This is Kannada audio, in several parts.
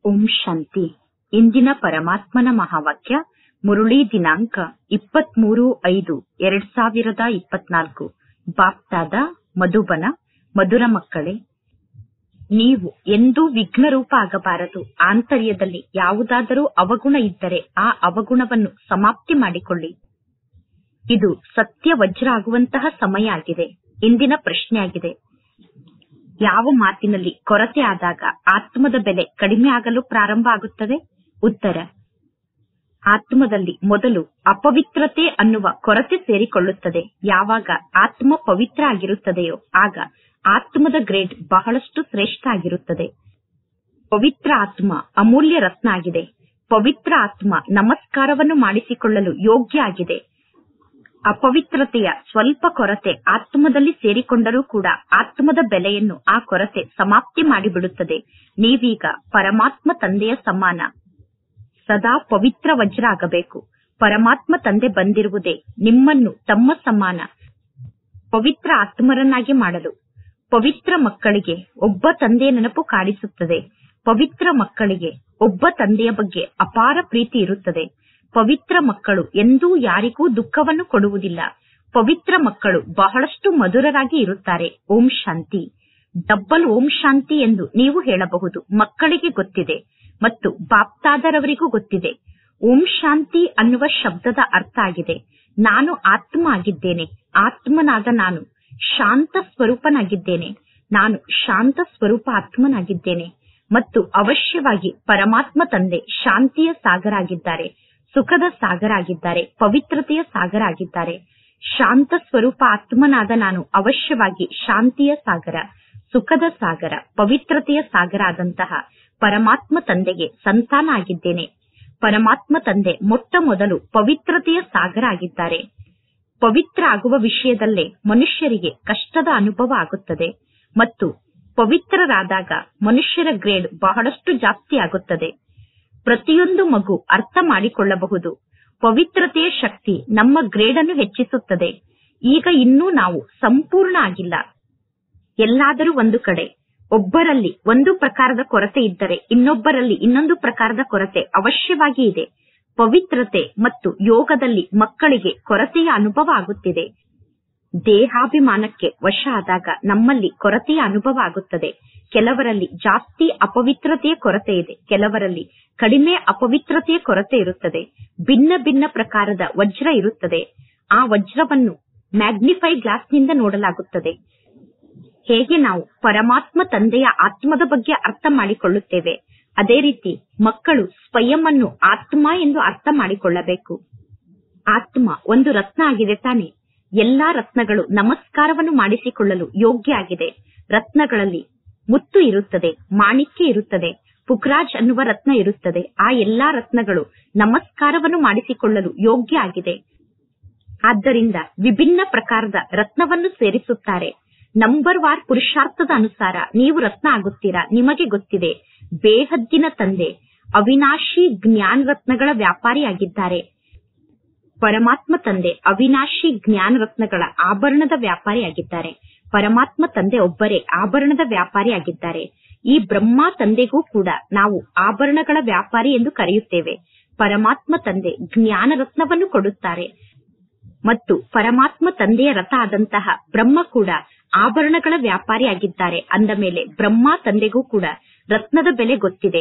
ಓಂ ಶಾಂತಿ. ಇಂದಿನ ಪರಮಾತ್ಮನ ಮಹಾವಾಕ್ಯ ಮುರುಳಿ ದಿನಾಂಕ 23/5/2024. ಬಾಪ್ತಾದ ಮಧುಬನ. ಮಧುರ ಮಕ್ಕಳೇ, ನೀವು ಎಂದೂ ವಿಘ್ನರೂಪ ಆಗಬಾರದು. ಆಂತರ್ಯದಲ್ಲಿ ಯಾವುದಾದರೂ ಅವಗುಣ ಇದ್ದರೆ ಆ ಅವಗುಣವನ್ನು ಸಮಾಪ್ತಿ ಮಾಡಿಕೊಳ್ಳಿ. ಇದು ಸತ್ಯ ವಜ್ರ ಆಗುವಂತಹ ಸಮಯ ಆಗಿದೆ. ಇಂದಿನ ಪ್ರಶ್ನೆಯಾಗಿದೆ, ಯಾವ ಮಾತಿನಲ್ಲಿ ಕೊರತೆ ಆದಾಗ ಆತ್ಮದ ಬೆಲೆ ಕಡಿಮೆ ಆಗಲು ಪ್ರಾರಂಭ ಆಗುತ್ತದೆ? ಉತ್ತರ: ಆತ್ಮದಲ್ಲಿ ಮೊದಲು ಅಪವಿತ್ರತೆ ಅನ್ನುವ ಕೊರತೆ ಸೇರಿಕೊಳ್ಳುತ್ತದೆ. ಯಾವಾಗ ಆತ್ಮ ಪವಿತ್ರ ಆಗಿರುತ್ತದೆಯೋ ಆಗ ಆತ್ಮದ ಗ್ರೇಡ್ ಬಹಳಷ್ಟು ಶ್ರೇಷ್ಠ ಆಗಿರುತ್ತದೆ. ಪವಿತ್ರ ಆತ್ಮ ಅಮೂಲ್ಯ ರತ್ನ ಆಗಿದೆ. ಪವಿತ್ರ ಆತ್ಮ ನಮಸ್ಕಾರವನ್ನು ಮಾಡಿಸಿಕೊಳ್ಳಲು ಯೋಗ್ಯ ಆಗಿದೆ. ಅಪವಿತ್ರತೆಯ ಸ್ವಲ್ಪ ಕೊರತೆ ಆತ್ಮದಲ್ಲಿ ಸೇರಿಕೊಂಡರೂ ಕೂಡ ಆತ್ಮದ ಬೆಲೆಯನ್ನು ಆ ಕೊರತೆ ಸಮಾಪ್ತಿ ಮಾಡಿಬಿಡುತ್ತದೆ. ನೀವೀಗ ಪರಮಾತ್ಮ ತಂದೆಯ ಸಮಾನ, ಸದಾ ಪವಿತ್ರ ವಜ್ರ ಆಗಬೇಕು. ಪರಮಾತ್ಮ ತಂದೆ ಬಂದಿರುವುದೇ ನಿಮ್ಮನ್ನು ತಮ್ಮ ಸಮಾನ ಪವಿತ್ರ ಆತ್ಮರನ್ನಾಗಿ ಮಾಡಲು. ಪವಿತ್ರ ಮಕ್ಕಳಿಗೆ ಒಬ್ಬ ತಂದೆಯ ನೆನಪು ಕಾಡಿಸುತ್ತದೆ. ಪವಿತ್ರ ಮಕ್ಕಳಿಗೆ ಒಬ್ಬ ತಂದೆಯ ಬಗ್ಗೆ ಅಪಾರ ಪ್ರೀತಿ ಇರುತ್ತದೆ. ಪವಿತ್ರ ಮಕ್ಕಳು ಎಂದೂ ಯಾರಿಗೂ ದುಃಖವನ್ನು ಕೊಡುವುದಿಲ್ಲ. ಪವಿತ್ರ ಮಕ್ಕಳು ಬಹಳಷ್ಟು ಮಧುರರಾಗಿ ಇರುತ್ತಾರೆ. ಓಂ ಶಾಂತಿ. ಡಬ್ಬಲ್ ಓಂ ಶಾಂತಿ ಎಂದು ನೀವು ಹೇಳಬಹುದು. ಮಕ್ಕಳಿಗೆ ಗೊತ್ತಿದೆ ಮತ್ತು ಬಾಪ್ತಾದರವರಿಗೂ ಗೊತ್ತಿದೆ. ಓಂ ಶಾಂತಿ ಅನ್ನುವ ಶಬ್ದದ ಅರ್ಥ ಆಗಿದೆ, ನಾನು ಆತ್ಮ ಆಗಿದ್ದೇನೆ. ಆತ್ಮನಾದ ನಾನು ಶಾಂತ ಸ್ವರೂಪನಾಗಿದ್ದೇನೆ. ನಾನು ಶಾಂತ ಸ್ವರೂಪ ಆತ್ಮನಾಗಿದ್ದೇನೆ ಮತ್ತು ಅವಶ್ಯವಾಗಿ ಪರಮಾತ್ಮ ತಂದೆ ಶಾಂತಿಯ ಸಾಗರ ಆಗಿದ್ದಾರೆ, ಸುಖದ ಸಾಗರ ಆಗಿದ್ದಾರೆ, ಪವಿತ್ರತೆಯ ಸಾಗರ ಆಗಿದ್ದಾರೆ. ಶಾಂತ ಸ್ವರೂಪ ಆತ್ಮನಾದ ನಾನು ಅವಶ್ಯವಾಗಿ ಶಾಂತಿಯ ಸಾಗರ, ಸುಖದ ಸಾಗರ, ಪವಿತ್ರತೆಯ ಸಾಗರ ಆದಂತಹ ಪರಮಾತ್ಮ ತಂದೆಗೆ ಸಂತಾನ ಆಗಿದ್ದೇನೆ. ಪರಮಾತ್ಮ ತಂದೆ ಮೊಟ್ಟ ಮೊದಲು ಪವಿತ್ರತೆಯ ಸಾಗರ ಆಗಿದ್ದಾರೆ. ಪವಿತ್ರ ಆಗುವ ವಿಷಯದಲ್ಲೇ ಮನುಷ್ಯರಿಗೆ ಕಷ್ಟದ ಅನುಭವ ಆಗುತ್ತದೆ ಮತ್ತು ಪವಿತ್ರರಾದಾಗ ಮನುಷ್ಯರ ಗ್ರೇಡ್ ಬಹಳಷ್ಟು ಜಾಸ್ತಿ ಆಗುತ್ತದೆ. ಪ್ರತಿಯೊಂದು ಮಗು ಅರ್ಥ ಮಾಡಿಕೊಳ್ಳಬಹುದು. ಪವಿತ್ರತೆಯ ಶಕ್ತಿ ನಮ್ಮ ಗ್ರೇಡ್ ಅನ್ನು ಹೆಚ್ಚಿಸುತ್ತದೆ. ಈಗ ಇನ್ನೂ ನಾವು ಸಂಪೂರ್ಣ ಆಗಿಲ್ಲ. ಎಲ್ಲಾದರೂ ಒಂದು ಕಡೆ ಒಬ್ಬರಲ್ಲಿ ಒಂದು ಪ್ರಕಾರದ ಕೊರತೆ ಇದ್ದರೆ ಇನ್ನೊಬ್ಬರಲ್ಲಿ ಇನ್ನೊಂದು ಪ್ರಕಾರದ ಕೊರತೆ ಅವಶ್ಯವಾಗಿ ಇದೆ. ಪವಿತ್ರತೆ ಮತ್ತು ಯೋಗದಲ್ಲಿ ಮಕ್ಕಳಿಗೆ ಕೊರತೆಯ ಅನುಭವ ಆಗುತ್ತಿದೆ. ದೇಹಾಭಿಮಾನಕ್ಕೆ ವಶ ಆದಾಗ ನಮ್ಮಲ್ಲಿ ಕೊರತೆಯ ಅನುಭವ ಆಗುತ್ತದೆ. ಕೆಲವರಲ್ಲಿ ಜಾಸ್ತಿ ಅಪವಿತ್ರತೆಯ ಕೊರತೆ ಇದೆ, ಕೆಲವರಲ್ಲಿ ಕಡಿಮೆ ಅಪವಿತ್ರತೆಯ ಕೊರತೆ ಇರುತ್ತದೆ. ಭಿನ್ನ ಭಿನ್ನ ಪ್ರಕಾರದ ವಜ್ರ ಇರುತ್ತದೆ. ಆ ವಜ್ರವನ್ನು ಮ್ಯಾಗ್ನಿಫೈ ಗ್ಲಾಸ್ನಿಂದ ನೋಡಲಾಗುತ್ತದೆ. ಹೇಗೆ ನಾವು ಪರಮಾತ್ಮ ತಂದೆಯ ಆತ್ಮದ ಬಗ್ಗೆ ಅರ್ಥ ಮಾಡಿಕೊಳ್ಳುತ್ತೇವೆ, ಅದೇ ರೀತಿ ಮಕ್ಕಳು ಸ್ವಯಂ ಅನ್ನು ಆತ್ಮ ಎಂದು ಅರ್ಥ ಮಾಡಿಕೊಳ್ಳಬೇಕು. ಆತ್ಮ ಒಂದು ರತ್ನ ಆಗಿದೆ ತಾನೆ. ಎಲ್ಲಾ ರತ್ನಗಳು ನಮಸ್ಕಾರವನ್ನು ಮಾಡಿಸಿಕೊಳ್ಳಲು ಯೋಗ್ಯ ಆಗಿದೆ. ರತ್ನಗಳಲ್ಲಿ ಮುತ್ತು ಇರುತ್ತದೆ, ಮಾಣಿಕ್ಯ ಇರುತ್ತದೆ, ಪುಖ್ರಾಜ್ ಅನ್ನುವ ರತ್ನ ಇರುತ್ತದೆ. ಆ ಎಲ್ಲಾ ರತ್ನಗಳು ನಮಸ್ಕಾರವನ್ನು ಮಾಡಿಸಿಕೊಳ್ಳಲು ಯೋಗ್ಯ ಆಗಿದೆ. ಆದ್ದರಿಂದ ವಿಭಿನ್ನ ಪ್ರಕಾರದ ರತ್ನವನ್ನು ಸೇರಿಸುತ್ತಾರೆ. ನಂಬರ್ ವಾರ್ ಪುರುಷಾರ್ಥದ ಅನುಸಾರ ನೀವು ರತ್ನ ಆಗುತ್ತೀರಾ. ನಿಮಗೆ ಗೊತ್ತಿದೆ, ಬೇಹದ್ದಿನ ತಂದೆ ಅವಿನಾಶಿ ಜ್ಞಾನ ರತ್ನಗಳ ವ್ಯಾಪಾರಿಯಾಗಿದ್ದಾರೆ. ಪರಮಾತ್ಮ ತಂದೆ ಅವಿನಾಶಿ ಜ್ಞಾನ ರತ್ನಗಳ ಆಭರಣದ ವ್ಯಾಪಾರಿಯಾಗಿದ್ದಾರೆ. ಪರಮಾತ್ಮ ತಂದೆ ಒಬ್ಬರೇ ಆಭರಣದ ವ್ಯಾಪಾರಿಯಾಗಿದ್ದಾರೆ. ಈ ಬ್ರಹ್ಮ ತಂದೆಗೂ ಕೂಡ ನಾವು ಆಭರಣಗಳ ವ್ಯಾಪಾರಿ ಎಂದು ಕರೆಯುತ್ತೇವೆ. ಪರಮಾತ್ಮ ತಂದೆ ಜ್ಞಾನ ರತ್ನವನ್ನು ಕೊಡುತ್ತಾರೆ ಮತ್ತು ಪರಮಾತ್ಮ ತಂದೆಯ ರಥ ಆದಂತಹ ಬ್ರಹ್ಮ ಕೂಡ ಆಭರಣಗಳ ವ್ಯಾಪಾರಿಯಾಗಿದ್ದಾರೆ. ಅಂದ ಮೇಲೆ ಬ್ರಹ್ಮ ತಂದೆಗೂ ಕೂಡ ರತ್ನದ ಬೆಲೆ ಗೊತ್ತಿದೆ.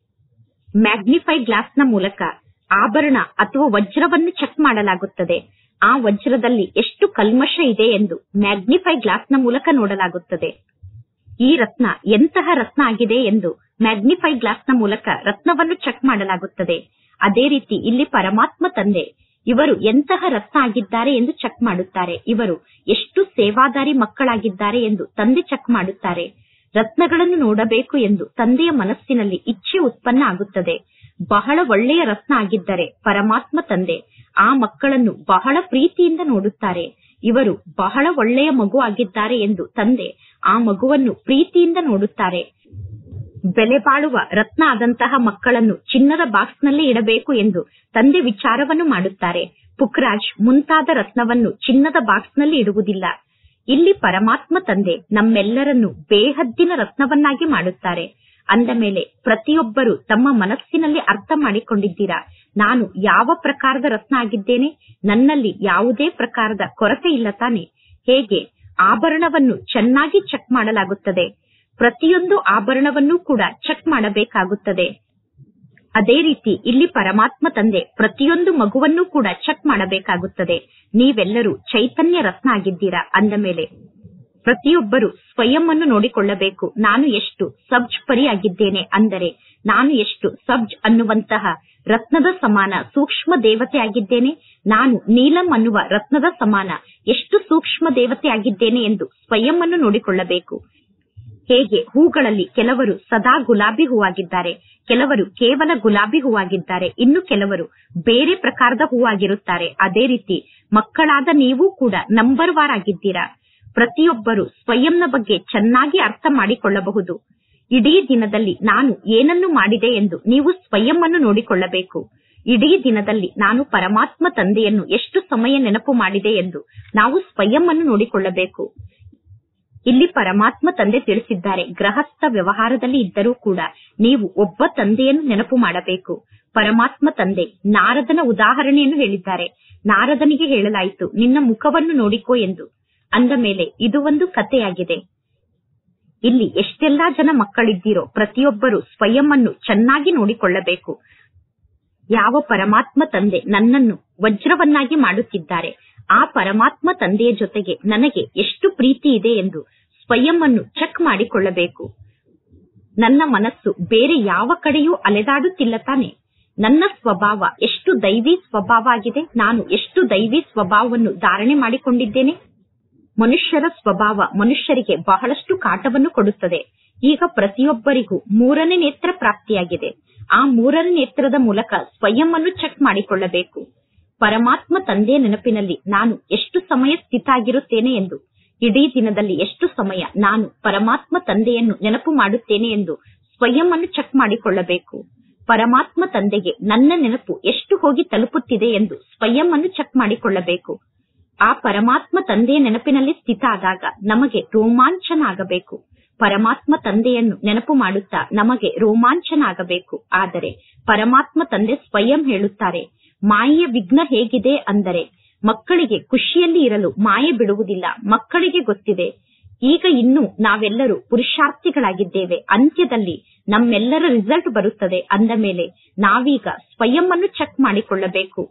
ಮ್ಯಾಗ್ನಿಫೈ ಗ್ಲಾಸ್ನ ಮೂಲಕ ಆಭರಣ ಅಥವಾ ವಜ್ರವನ್ನು ಚೆಕ್ ಮಾಡಲಾಗುತ್ತದೆ. ಆ ವಜ್ರದಲ್ಲಿ ಎಷ್ಟು ಕಲ್ಮಶ ಇದೆ ಎಂದು ಮ್ಯಾಗ್ನಿಫೈ ಗ್ಲಾಸ್ನ ಮೂಲಕ ನೋಡಲಾಗುತ್ತದೆ. ಈ ರತ್ನ ಎಂತಹ ರತ್ನ ಆಗಿದೆ ಎಂದು ಮ್ಯಾಗ್ನಿಫೈ ಗ್ಲಾಸ್ನ ಮೂಲಕ ರತ್ನವನ್ನು ಚೆಕ್ ಮಾಡಲಾಗುತ್ತದೆ. ಅದೇ ರೀತಿ ಇಲ್ಲಿ ಪರಮಾತ್ಮ ತಂದೆ ಇವರು ಎಂತಹ ರತ್ನ ಆಗಿದ್ದಾರೆ ಎಂದು ಚೆಕ್ ಮಾಡುತ್ತಾರೆ. ಇವರು ಎಷ್ಟು ಸೇವಾದಾರಿ ಮಕ್ಕಳಾಗಿದ್ದಾರೆ ಎಂದು ತಂದೆ ಚೆಕ್ ಮಾಡುತ್ತಾರೆ. ರತ್ನಗಳನ್ನು ನೋಡಬೇಕು ಎಂದು ತಂದೆಯ ಮನಸ್ಸಿನಲ್ಲಿ ಇಚ್ಛೆ ಉತ್ಪನ್ನ ಆಗುತ್ತದೆ. ಬಹಳ ಒಳ್ಳೆಯ ರತ್ನ ಆಗಿದ್ದರೆ ಪರಮಾತ್ಮ ತಂದೆ ಆ ಮಕ್ಕಳನ್ನು ಬಹಳ ಪ್ರೀತಿಯಿಂದ ನೋಡುತ್ತಾರೆ. ಇವರು ಬಹಳ ಒಳ್ಳೆಯ ಮಗು ಆಗಿದ್ದಾರೆ ಎಂದು ತಂದೆ ಆ ಮಗುವನ್ನು ಪ್ರೀತಿಯಿಂದ ನೋಡುತ್ತಾರೆ. ಬೆಲೆ ಬಾಳುವ ರತ್ನ ಆದಂತಹ ಮಕ್ಕಳನ್ನು ಚಿನ್ನದ ಬಾಕ್ಸ್ನಲ್ಲಿ ಇಡಬೇಕು ಎಂದು ತಂದೆ ವಿಚಾರವನ್ನು ಮಾಡುತ್ತಾರೆ. ಪುಖ್ರಾಜ್ ಮುಂತಾದ ರತ್ನವನ್ನು ಚಿನ್ನದ ಬಾಕ್ಸ್ನಲ್ಲಿ ಇಡುವುದಿಲ್ಲ. ಇಲ್ಲಿ ಪರಮಾತ್ಮ ತಂದೆ ನಮ್ಮೆಲ್ಲರನ್ನು ಬೇಹದ್ದಿನ ರತ್ನವನ್ನಾಗಿ ಮಾಡುತ್ತಾರೆ. ಅಂದ ಮೇಲೆ ಪ್ರತಿಯೊಬ್ಬರು ತಮ್ಮ ಮನಸ್ಸಿನಲ್ಲಿ ಅರ್ಥ ಮಾಡಿಕೊಂಡಿದ್ದೀರಾ, ನಾನು ಯಾವ ಪ್ರಕಾರದ ರತ್ನ ಆಗಿದ್ದೇನೆ, ನನ್ನಲ್ಲಿ ಯಾವುದೇ ಪ್ರಕಾರದ ಕೊರತೆ ಇಲ್ಲ ತಾನೆ. ಹೇಗೆ ಆಭರಣವನ್ನು ಚೆನ್ನಾಗಿ ಚೆಕ್ ಮಾಡಲಾಗುತ್ತದೆ, ಪ್ರತಿಯೊಂದು ಆಭರಣವನ್ನೂ ಕೂಡ ಚೆಕ್ ಮಾಡಬೇಕಾಗುತ್ತದೆ. ಅದೇ ರೀತಿ ಇಲ್ಲಿ ಪರಮಾತ್ಮ ತಂದೆ ಪ್ರತಿಯೊಂದು ಮಗುವನ್ನೂ ಕೂಡ ಚೆಕ್ ಮಾಡಬೇಕಾಗುತ್ತದೆ. ನೀವೆಲ್ಲರೂ ಚೈತನ್ಯ ರತ್ನ ಆಗಿದ್ದೀರಾ ಅಂದ ಮೇಲೆ ಪ್ರತಿಯೊಬ್ಬರು ಸ್ವಯಂ ಅನ್ನು ನೋಡಿಕೊಳ್ಳಬೇಕು. ನಾನು ಎಷ್ಟು ಸಬ್ಜ್ ಪರಿ ಆಗಿದ್ದೇನೆ, ಅಂದರೆ ನಾನು ಎಷ್ಟು ಸಬ್ಜ್ ಅನ್ನುವಂತಹ ರತ್ನದ ಸಮಾನ ಸೂಕ್ಷ್ಮ ದೇವತೆ ಆಗಿದ್ದೇನೆ, ನಾನು ನೀಲಂ ಅನ್ನುವ ರತ್ನದ ಸಮಾನ ಎಷ್ಟು ಸೂಕ್ಷ್ಮ ದೇವತೆ ಆಗಿದ್ದೇನೆ ಎಂದು ಸ್ವಯಂ ಅನ್ನು ನೋಡಿಕೊಳ್ಳಬೇಕು. ಹೇಗೆ ಹೂಗಳಲ್ಲಿ ಕೆಲವರು ಸದಾ ಗುಲಾಬಿ ಹೂವಾಗಿದ್ದಾರೆ, ಕೆಲವರು ಕೇವಲ ಗುಲಾಬಿ ಹೂವಾಗಿದ್ದಾರೆ, ಇನ್ನು ಕೆಲವರು ಬೇರೆ ಪ್ರಕಾರದ ಹೂವಾಗಿರುತ್ತಾರೆ. ಅದೇ ರೀತಿ ಮಕ್ಕಳಾದ ನೀವು ಕೂಡ ನಂಬರ್ ವಾರ್ ಆಗಿದ್ದೀರಾ. ಪ್ರತಿಯೊಬ್ಬರು ಸ್ವಯಂನ ಬಗ್ಗೆ ಚೆನ್ನಾಗಿ ಅರ್ಥ ಮಾಡಿಕೊಳ್ಳಬಹುದು. ಇಡೀ ದಿನದಲ್ಲಿ ನಾನು ಏನನ್ನು ಮಾಡಿದೆ ಎಂದು ನೀವು ಸ್ವಯಂ ಅನ್ನು ನೋಡಿಕೊಳ್ಳಬೇಕು. ಇಡೀ ದಿನದಲ್ಲಿ ನಾನು ಪರಮಾತ್ಮ ತಂದೆಯನ್ನು ಎಷ್ಟು ಸಮಯ ನೆನಪು ಮಾಡಿದೆ ಎಂದು ನಾವು ಸ್ವಯಂ ಅನ್ನು ನೋಡಿಕೊಳ್ಳಬೇಕು. ಇಲ್ಲಿ ಪರಮಾತ್ಮ ತಂದೆ ತಿಳಿಸಿದ್ದಾರೆ, ಗೃಹಸ್ಥ ವ್ಯವಹಾರದಲ್ಲಿ ಇದ್ದರೂ ಕೂಡ ನೀವು ಒಬ್ಬ ತಂದೆಯನ್ನು ನೆನಪು ಮಾಡಬೇಕು. ಪರಮಾತ್ಮ ತಂದೆ ನಾರದನ ಉದಾಹರಣೆಯನ್ನು ಹೇಳಿದ್ದಾರೆ. ನಾರದನಿಗೆ ಹೇಳಲಾಯಿತು, ನಿನ್ನ ಮುಖವನ್ನು ನೋಡಿಕೋ ಎಂದು. ಅಂದ ಮೇಲೆ ಇದು ಒಂದು ಕಥೆಯಾಗಿದೆ. ಇಲ್ಲಿ ಎಷ್ಟೆಲ್ಲಾ ಜನ ಮಕ್ಕಳಿದ್ದೀರೋ ಪ್ರತಿಯೊಬ್ಬರು ಸ್ವಯಂ ಅನ್ನು ಚೆನ್ನಾಗಿ ನೋಡಿಕೊಳ್ಳಬೇಕು. ಯಾವ ಪರಮಾತ್ಮ ತಂದೆ ನನ್ನನ್ನು ವಜ್ರವನ್ನಾಗಿ ಮಾಡುತ್ತಿದ್ದಾರೆ, ಆ ಪರಮಾತ್ಮ ತಂದೆಯ ಜೊತೆಗೆ ನನಗೆ ಎಷ್ಟು ಪ್ರೀತಿ ಇದೆ ಎಂದು ಸ್ವಯಂ ಅನ್ನು ಚೆಕ್ ಮಾಡಿಕೊಳ್ಳಬೇಕು. ನನ್ನ ಮನಸ್ಸು ಬೇರೆ ಯಾವ ಕಡೆಯೂ ಅಲೆದಾಡುತ್ತಿಲ್ಲ ತಾನೆ. ನನ್ನ ಸ್ವಭಾವ ಎಷ್ಟು ದೈವಿ ಸ್ವಭಾವ ಆಗಿದೆ, ನಾನು ಎಷ್ಟು ದೈವಿ ಸ್ವಭಾವವನ್ನು ಧಾರಣೆ ಮಾಡಿಕೊಂಡಿದ್ದೇನೆ. ಮನುಷ್ಯರ ಸ್ವಭಾವ ಮನುಷ್ಯರಿಗೆ ಬಹಳಷ್ಟು ಕಾಟವನ್ನು ಕೊಡುತ್ತದೆ. ಈಗ ಪ್ರತಿಯೊಬ್ಬರಿಗೂ 3ನೇ ನೇತ್ರ ಪ್ರಾಪ್ತಿಯಾಗಿದೆ. ಆ 3ನೇ ನೇತ್ರದ ಮೂಲಕ ಸ್ವಯಂ ಅನ್ನು ಚೆಕ್ ಮಾಡಿಕೊಳ್ಳಬೇಕು. ಪರಮಾತ್ಮ ತಂದೆಯ ನೆನಪಿನಲ್ಲಿ ನಾನು ಎಷ್ಟು ಸಮಯ ಸ್ಥಿತ ಆಗಿರುತ್ತೇನೆ ಎಂದು, ಇಡೀ ದಿನದಲ್ಲಿ ಎಷ್ಟು ಸಮಯ ನಾನು ಪರಮಾತ್ಮ ತಂದೆಯನ್ನು ನೆನಪು ಮಾಡುತ್ತೇನೆ ಎಂದು ಸ್ವಯಂ ಅನ್ನು ಚೆಕ್ ಮಾಡಿಕೊಳ್ಳಬೇಕು. ಪರಮಾತ್ಮ ತಂದೆಗೆ ನನ್ನ ನೆನಪು ಎಷ್ಟು ಹೋಗಿ ತಲುಪುತ್ತಿದೆ ಎಂದು ಸ್ವಯಂ ಅನ್ನು ಚೆಕ್ ಮಾಡಿಕೊಳ್ಳಬೇಕು. ಆ ಪರಮಾತ್ಮ ತಂದೆಯ ನೆನಪಿನಲ್ಲಿ ಸ್ಥಿತ ಆದಾಗ ನಮಗೆ ರೋಮಾಂಚನ ಆಗಬೇಕು. ಪರಮಾತ್ಮ ತಂದೆಯನ್ನು ನೆನಪು ಮಾಡುತ್ತಾ ನಮಗೆ ರೋಮಾಂಚನ ಆಗಬೇಕು. ಆದರೆ ಪರಮಾತ್ಮ ತಂದೆ ಸ್ವಯಂ ಹೇಳುತ್ತಾರೆ, ಮಾಯೆಯ ವಿಘ್ನ ಹೇಗಿದೆ ಅಂದರೆ ಮಕ್ಕಳಿಗೆ ಖುಷಿಯಲ್ಲಿ ಇರಲು ಮಾಯೆ ಬಿಡುವುದಿಲ್ಲ. ಮಕ್ಕಳಿಗೆ ಗೊತ್ತಿದೆ, ಈಗ ಇನ್ನು ನಾವೆಲ್ಲರೂ ಪುರುಷಾರ್ಥಿಗಳಾಗಿದ್ದೇವೆ, ಅಂತ್ಯದಲ್ಲಿ ನಮ್ಮೆಲ್ಲರ ರಿಸಲ್ಟ್ ಬರುತ್ತದೆ. ಅಂದ ಮೇಲೆ ನಾವೀಗ ಸ್ವಯಂ ಅನ್ನು ಚೆಕ್ ಮಾಡಿಕೊಳ್ಳಬೇಕು.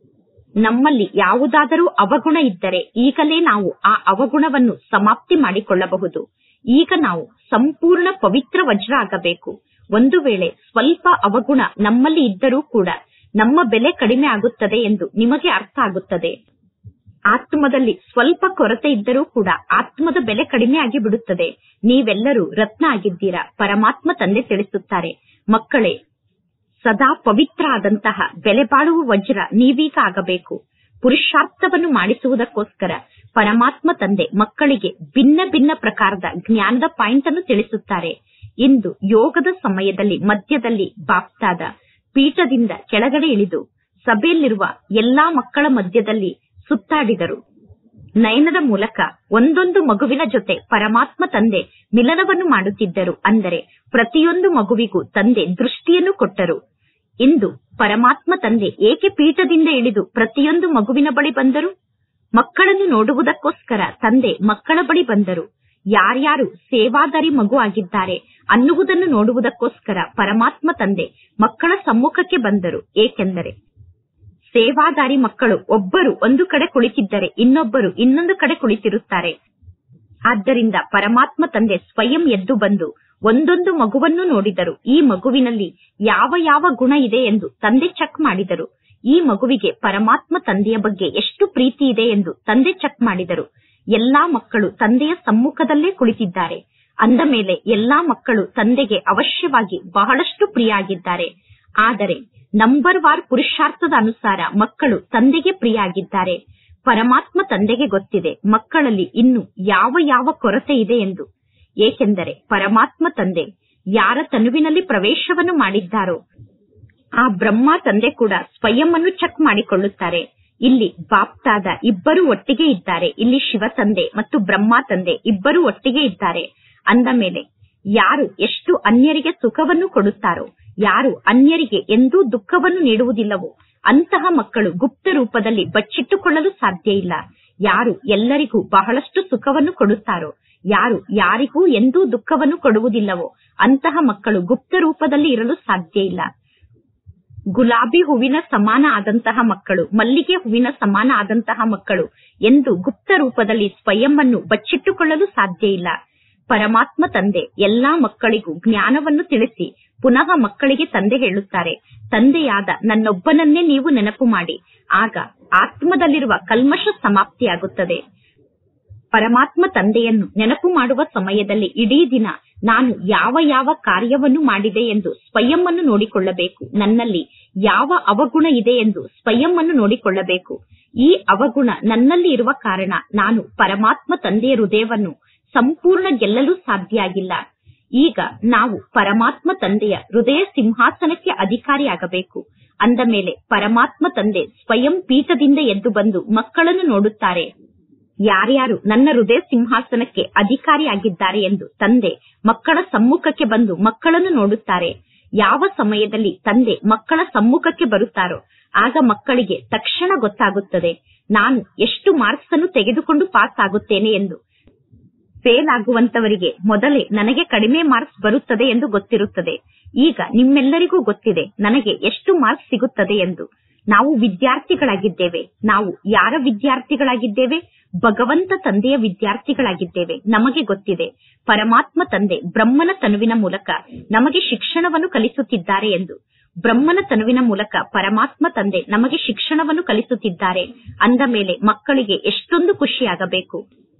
ನಮ್ಮಲ್ಲಿ ಯಾವುದಾದರೂ ಅವಗುಣ ಇದ್ದರೆ ಈಗಲೇ ನಾವು ಆ ಅವಗುಣವನ್ನು ಸಮಾಪ್ತಿ ಮಾಡಿಕೊಳ್ಳಬಹುದು. ಈಗ ನಾವು ಸಂಪೂರ್ಣ ಪವಿತ್ರ ವಜ್ರ ಆಗಬೇಕು. ಒಂದು ವೇಳೆ ಸ್ವಲ್ಪ ಅವಗುಣ ನಮ್ಮಲ್ಲಿ ಇದ್ದರೂ ಕೂಡ ನಮ್ಮ ಬೆಲೆ ಕಡಿಮೆ ಆಗುತ್ತದೆ ಎಂದು ನಿಮಗೆ ಅರ್ಥ ಆಗುತ್ತದೆ. ಆತ್ಮದಲ್ಲಿ ಸ್ವಲ್ಪ ಕೊರತೆ ಇದ್ದರೂ ಕೂಡ ಆತ್ಮದ ಬೆಲೆ ಕಡಿಮೆ ಆಗಿ ಬಿಡುತ್ತದೆ. ನೀವೆಲ್ಲರೂ ರತ್ನ ಆಗಿದ್ದೀರಾ. ಪರಮಾತ್ಮ ತಂದೆ ತಿಳಿಸುತ್ತಾರೆ, ಮಕ್ಕಳೇ, ಸದಾ ಪವಿತ್ರ ಆದಂತಹ ಬೆಲೆ ಬಾಳುವ ವಜ್ರ ನೀವೀಗ ಆಗಬೇಕು. ಪುರುಷಾರ್ಥವನ್ನು ಮಾಡಿಸುವುದಕ್ಕೋಸ್ಕರ ಪರಮಾತ್ಮ ತಂದೆ ಮಕ್ಕಳಿಗೆ ಭಿನ್ನ ಭಿನ್ನ ಪ್ರಕಾರದ ಜ್ಞಾನದ ಪಾಯಿಂಟ್ ಅನ್ನು ತಿಳಿಸುತ್ತಾರೆ. ಇಂದು ಯೋಗದ ಸಮಯದಲ್ಲಿ ಮಧ್ಯದಲ್ಲಿ ಬಾಪ್ತಾದ ಪೀಠದಿಂದ ಕೆಳಗಡೆ ಇಳಿದು ಸಭೆಯಲ್ಲಿರುವ ಎಲ್ಲಾ ಮಕ್ಕಳ ಮಧ್ಯದಲ್ಲಿ ಸುತ್ತಾಡಿದರು. ನಯನದ ಮೂಲಕ ಒಂದೊಂದು ಮಗುವಿನ ಜೊತೆ ಪರಮಾತ್ಮ ತಂದೆ ಮಿಲನವನ್ನು ಮಾಡುತ್ತಿದ್ದರು. ಅಂದರೆ ಪ್ರತಿಯೊಂದು ಮಗುವಿಗೂ ತಂದೆ ದೃಷ್ಟಿಯನ್ನು ಕೊಟ್ಟರು. ಇಂದು ಪರಮಾತ್ಮ ತಂದೆ ಏಕೆ ಪೀಠದಿಂದ ಇಳಿದು ಪ್ರತಿಯೊಂದು ಮಗುವಿನ ಬಳಿ ಬಂದರು? ಮಕ್ಕಳನ್ನು ನೋಡುವುದಕ್ಕೋಸ್ಕರ ತಂದೆ ಮಕ್ಕಳ ಬಳಿ ಬಂದರು. ಯಾರ್ಯಾರು ಸೇವಾದಾರಿ ಮಗು ಆಗಿದ್ದಾರೆ ಅನ್ನುವುದನ್ನು ನೋಡುವುದಕ್ಕೋಸ್ಕರ ಪರಮಾತ್ಮ ತಂದೆ ಮಕ್ಕಳ ಸಮ್ಮುಖಕ್ಕೆ ಬಂದರು. ಏಕೆಂದರೆ ಸೇವಾದಾರಿ ಮಕ್ಕಳು ಒಬ್ಬರು ಒಂದು ಕಡೆ ಕುಳಿತಿದ್ದರೆ ಇನ್ನೊಬ್ಬರು ಇನ್ನೊಂದು ಕಡೆ ಕುಳಿತಿರುತ್ತಾರೆ. ಆದ್ದರಿಂದ ಪರಮಾತ್ಮ ತಂದೆ ಸ್ವಯಂ ಎದ್ದು ಬಂದು ಒಂದೊಂದು ಮಗುವನ್ನು ನೋಡಿದರು. ಈ ಮಗುವಿನಲ್ಲಿ ಯಾವ ಯಾವ ಗುಣ ಇದೆ ಎಂದು ತಂದೆ ಚೆಕ್ ಮಾಡಿದರು. ಈ ಮಗುವಿಗೆ ಪರಮಾತ್ಮ ತಂದೆಯ ಬಗ್ಗೆ ಎಷ್ಟು ಪ್ರೀತಿ ಇದೆ ಎಂದು ತಂದೆ ಚೆಕ್ ಮಾಡಿದರು. ಎಲ್ಲಾ ಮಕ್ಕಳು ತಂದೆಯ ಸಮ್ಮುಖದಲ್ಲೇ ಕುಳಿತಿದ್ದಾರೆ. ಅಂದ ಮೇಲೆ ಎಲ್ಲಾ ಮಕ್ಕಳು ತಂದೆಗೆ ಅವಶ್ಯವಾಗಿ ಬಹಳಷ್ಟು ಪ್ರಿಯ ಆಗಿದ್ದಾರೆ. ಆದರೆ ನಂಬರ್ ವಾರ್ ಪುರುಷಾರ್ಥದ ಅನುಸಾರ ಮಕ್ಕಳು ತಂದೆಗೆ ಪ್ರಿಯ ಆಗಿದ್ದಾರೆ. ಪರಮಾತ್ಮ ತಂದೆಗೆ ಗೊತ್ತಿದೆ ಮಕ್ಕಳಲ್ಲಿ ಇನ್ನು ಯಾವ ಯಾವ ಕೊರತೆ ಇದೆ ಎಂದು. ಏಕೆಂದರೆ ಪರಮಾತ್ಮ ತಂದೆ ಯಾರ ತನುವಿನಲ್ಲಿ ಪ್ರವೇಶವನ್ನು ಮಾಡಿದ್ದಾರೋ ಆ ಬ್ರಹ್ಮ ತಂದೆ ಕೂಡ ಸ್ವಯಂ ಅನ್ನು ಚೆಕ್ ಮಾಡಿಕೊಳ್ಳುತ್ತಾರೆ. ಇಲ್ಲಿ ಬಾಪ್ತಾದ ಇಬ್ಬರು ಒಟ್ಟಿಗೆ ಇದ್ದಾರೆ. ಇಲ್ಲಿ ಶಿವ ತಂದೆ ಮತ್ತು ಬ್ರಹ್ಮ ತಂದೆ ಇಬ್ಬರು ಒಟ್ಟಿಗೆ ಇದ್ದಾರೆ. ಅಂದ ಮೇಲೆ ಯಾರು ಎಷ್ಟು ಅನ್ಯರಿಗೆ ಸುಖವನ್ನು ಕೊಡುತ್ತಾರೋ, ಯಾರು ಅನ್ಯರಿಗೆ ಎಂದೂ ದುಃಖವನ್ನು ನೀಡುವುದಿಲ್ಲವೋ ಅಂತಹ ಮಕ್ಕಳು ಗುಪ್ತ ರೂಪದಲ್ಲಿ ಬಚ್ಚಿಟ್ಟುಕೊಳ್ಳಲು ಸಾಧ್ಯ ಇಲ್ಲ. ಯಾರು ಎಲ್ಲರಿಗೂ ಬಹಳಷ್ಟು ಸುಖವನ್ನು ಕೊಡುತ್ತಾರೋ, ಯಾರು ಯಾರಿಗೂ ಎಂದೂ ದುಃಖವನ್ನು ಕೊಡುವುದಿಲ್ಲವೋ ಅಂತಹ ಮಕ್ಕಳು ಗುಪ್ತ ರೂಪದಲ್ಲಿ ಇರಲು ಸಾಧ್ಯ ಇಲ್ಲ. ಗುಲಾಬಿ ಹೂವಿನ ಸಮಾನ ಆದಂತಹ ಮಕ್ಕಳು, ಮಲ್ಲಿಗೆ ಹೂವಿನ ಸಮಾನ ಆದಂತಹ ಮಕ್ಕಳು ಎಂದು ಗುಪ್ತ ರೂಪದಲ್ಲಿ ಸ್ವಯಂವನ್ನು ಬಚ್ಚಿಟ್ಟುಕೊಳ್ಳಲು ಸಾಧ್ಯ ಇಲ್ಲ. ಪರಮಾತ್ಮ ತಂದೆ ಎಲ್ಲಾ ಮಕ್ಕಳಿಗೂ ಜ್ಞಾನವನ್ನು ತಿಳಿಸಿ ಪುನಃ ಮಕ್ಕಳಿಗೆ ತಂದೆ ಹೇಳುತ್ತಾರೆ, ತಂದೆಯಾದ ನನ್ನೊಬ್ಬನನ್ನೇ ನೀವು ನೆನಪು ಮಾಡಿ, ಆಗ ಆತ್ಮದಲ್ಲಿರುವ ಕಲ್ಮಶ ಸಮಾಪ್ತಿಯಾಗುತ್ತದೆ. ಪರಮಾತ್ಮ ತಂದೆಯನ್ನು ನೆನಪು ಮಾಡುವ ಸಮಯದಲ್ಲಿ ಇಡೀ ದಿನ ನಾನು ಯಾವ ಯಾವ ಕಾರ್ಯವನ್ನು ಮಾಡಿದೆ ಎಂದು ಸ್ವಯಂವನ್ನು ನೋಡಿಕೊಳ್ಳಬೇಕು. ನನ್ನಲ್ಲಿ ಯಾವ ಅವಗುಣ ಇದೆ ಎಂದು ಸ್ವಯಂವನ್ನು ನೋಡಿಕೊಳ್ಳಬೇಕು. ಈ ಅವಗುಣ ನನ್ನಲ್ಲಿ ಇರುವ ಕಾರಣ ನಾನು ಪರಮಾತ್ಮ ತಂದೆಯ ಹೃದಯವನ್ನು ಸಂಪೂರ್ಣ ಗೆಲ್ಲಲು ಸಾಧ್ಯ ಆಗಿಲ್ಲ. ಈಗ ನಾವು ಪರಮಾತ್ಮ ತಂದೆಯ ಹೃದಯ ಸಿಂಹಾಸನಕ್ಕೆ ಅಧಿಕಾರಿಯಾಗಬೇಕು. ಅಂದ ಮೇಲೆ ಪರಮಾತ್ಮ ತಂದೆ ಸ್ವಯಂ ಪೀಠದಿಂದ ಎದ್ದು ಬಂದು ಮಕ್ಕಳನ್ನು ನೋಡುತ್ತಾರೆ. ಯಾರ್ಯಾರು ನನ್ನ ಹೃದಯ ಸಿಂಹಾಸನಕ್ಕೆ ಅಧಿಕಾರಿಯಾಗಿದ್ದಾರೆ ಎಂದು ತಂದೆ ಮಕ್ಕಳ ಸಮ್ಮುಖಕ್ಕೆ ಬಂದು ಮಕ್ಕಳನ್ನು ನೋಡುತ್ತಾರೆ. ಯಾವ ಸಮಯದಲ್ಲಿ ತಂದೆ ಮಕ್ಕಳ ಸಮ್ಮುಖಕ್ಕೆ ಬರುತ್ತಾರೋ ಆಗ ಮಕ್ಕಳಿಗೆ ತಕ್ಷಣ ಗೊತ್ತಾಗುತ್ತದೆ, ನಾನು ಎಷ್ಟು ಮಾರ್ಕ್ಸ್ ಅನ್ನು ತೆಗೆದುಕೊಂಡು ಪಾಸ್ ಆಗುತ್ತೇನೆ ಎಂದು. ಫೇಲ್ ಆಗುವಂತವರಿಗೆ ಮೊದಲೇ ನನಗೆ ಕಡಿಮೆ ಮಾರ್ಕ್ಸ್ ಬರುತ್ತದೆ ಎಂದು ಗೊತ್ತಿರುತ್ತದೆ. ಈಗ ನಿಮ್ಮೆಲ್ಲರಿಗೂ ಗೊತ್ತಿದೆ ನನಗೆ ಎಷ್ಟು ಮಾರ್ಕ್ಸ್ ಸಿಗುತ್ತದೆ ಎಂದು. ನಾವು ವಿದ್ಯಾರ್ಥಿಗಳಾಗಿದ್ದೇವೆ. ನಾವು ಯಾರ ವಿದ್ಯಾರ್ಥಿಗಳಾಗಿದ್ದೇವೆ? ಭಗವಂತ ತಂದೆಯ ವಿದ್ಯಾರ್ಥಿಗಳಾಗಿದ್ದೇವೆ. ನಮಗೆ ಗೊತ್ತಿದೆ ಪರಮಾತ್ಮ ತಂದೆ ಬ್ರಹ್ಮನ ತನುವಿನ ಮೂಲಕ ನಮಗೆ ಶಿಕ್ಷಣವನ್ನು ಕಲಿಸುತ್ತಿದ್ದಾರೆ ಎಂದು. ಬ್ರಹ್ಮನ ತನುವಿನ ಮೂಲಕ ಪರಮಾತ್ಮ ತಂದೆ ನಮಗೆ ಶಿಕ್ಷಣವನ್ನು ಕಲಿಸುತ್ತಿದ್ದಾರೆ ಅಂದ ಮೇಲೆ ಮಕ್ಕಳಿಗೆ ಎಷ್ಟೊಂದು ಖುಷಿಯಾಗಬೇಕು.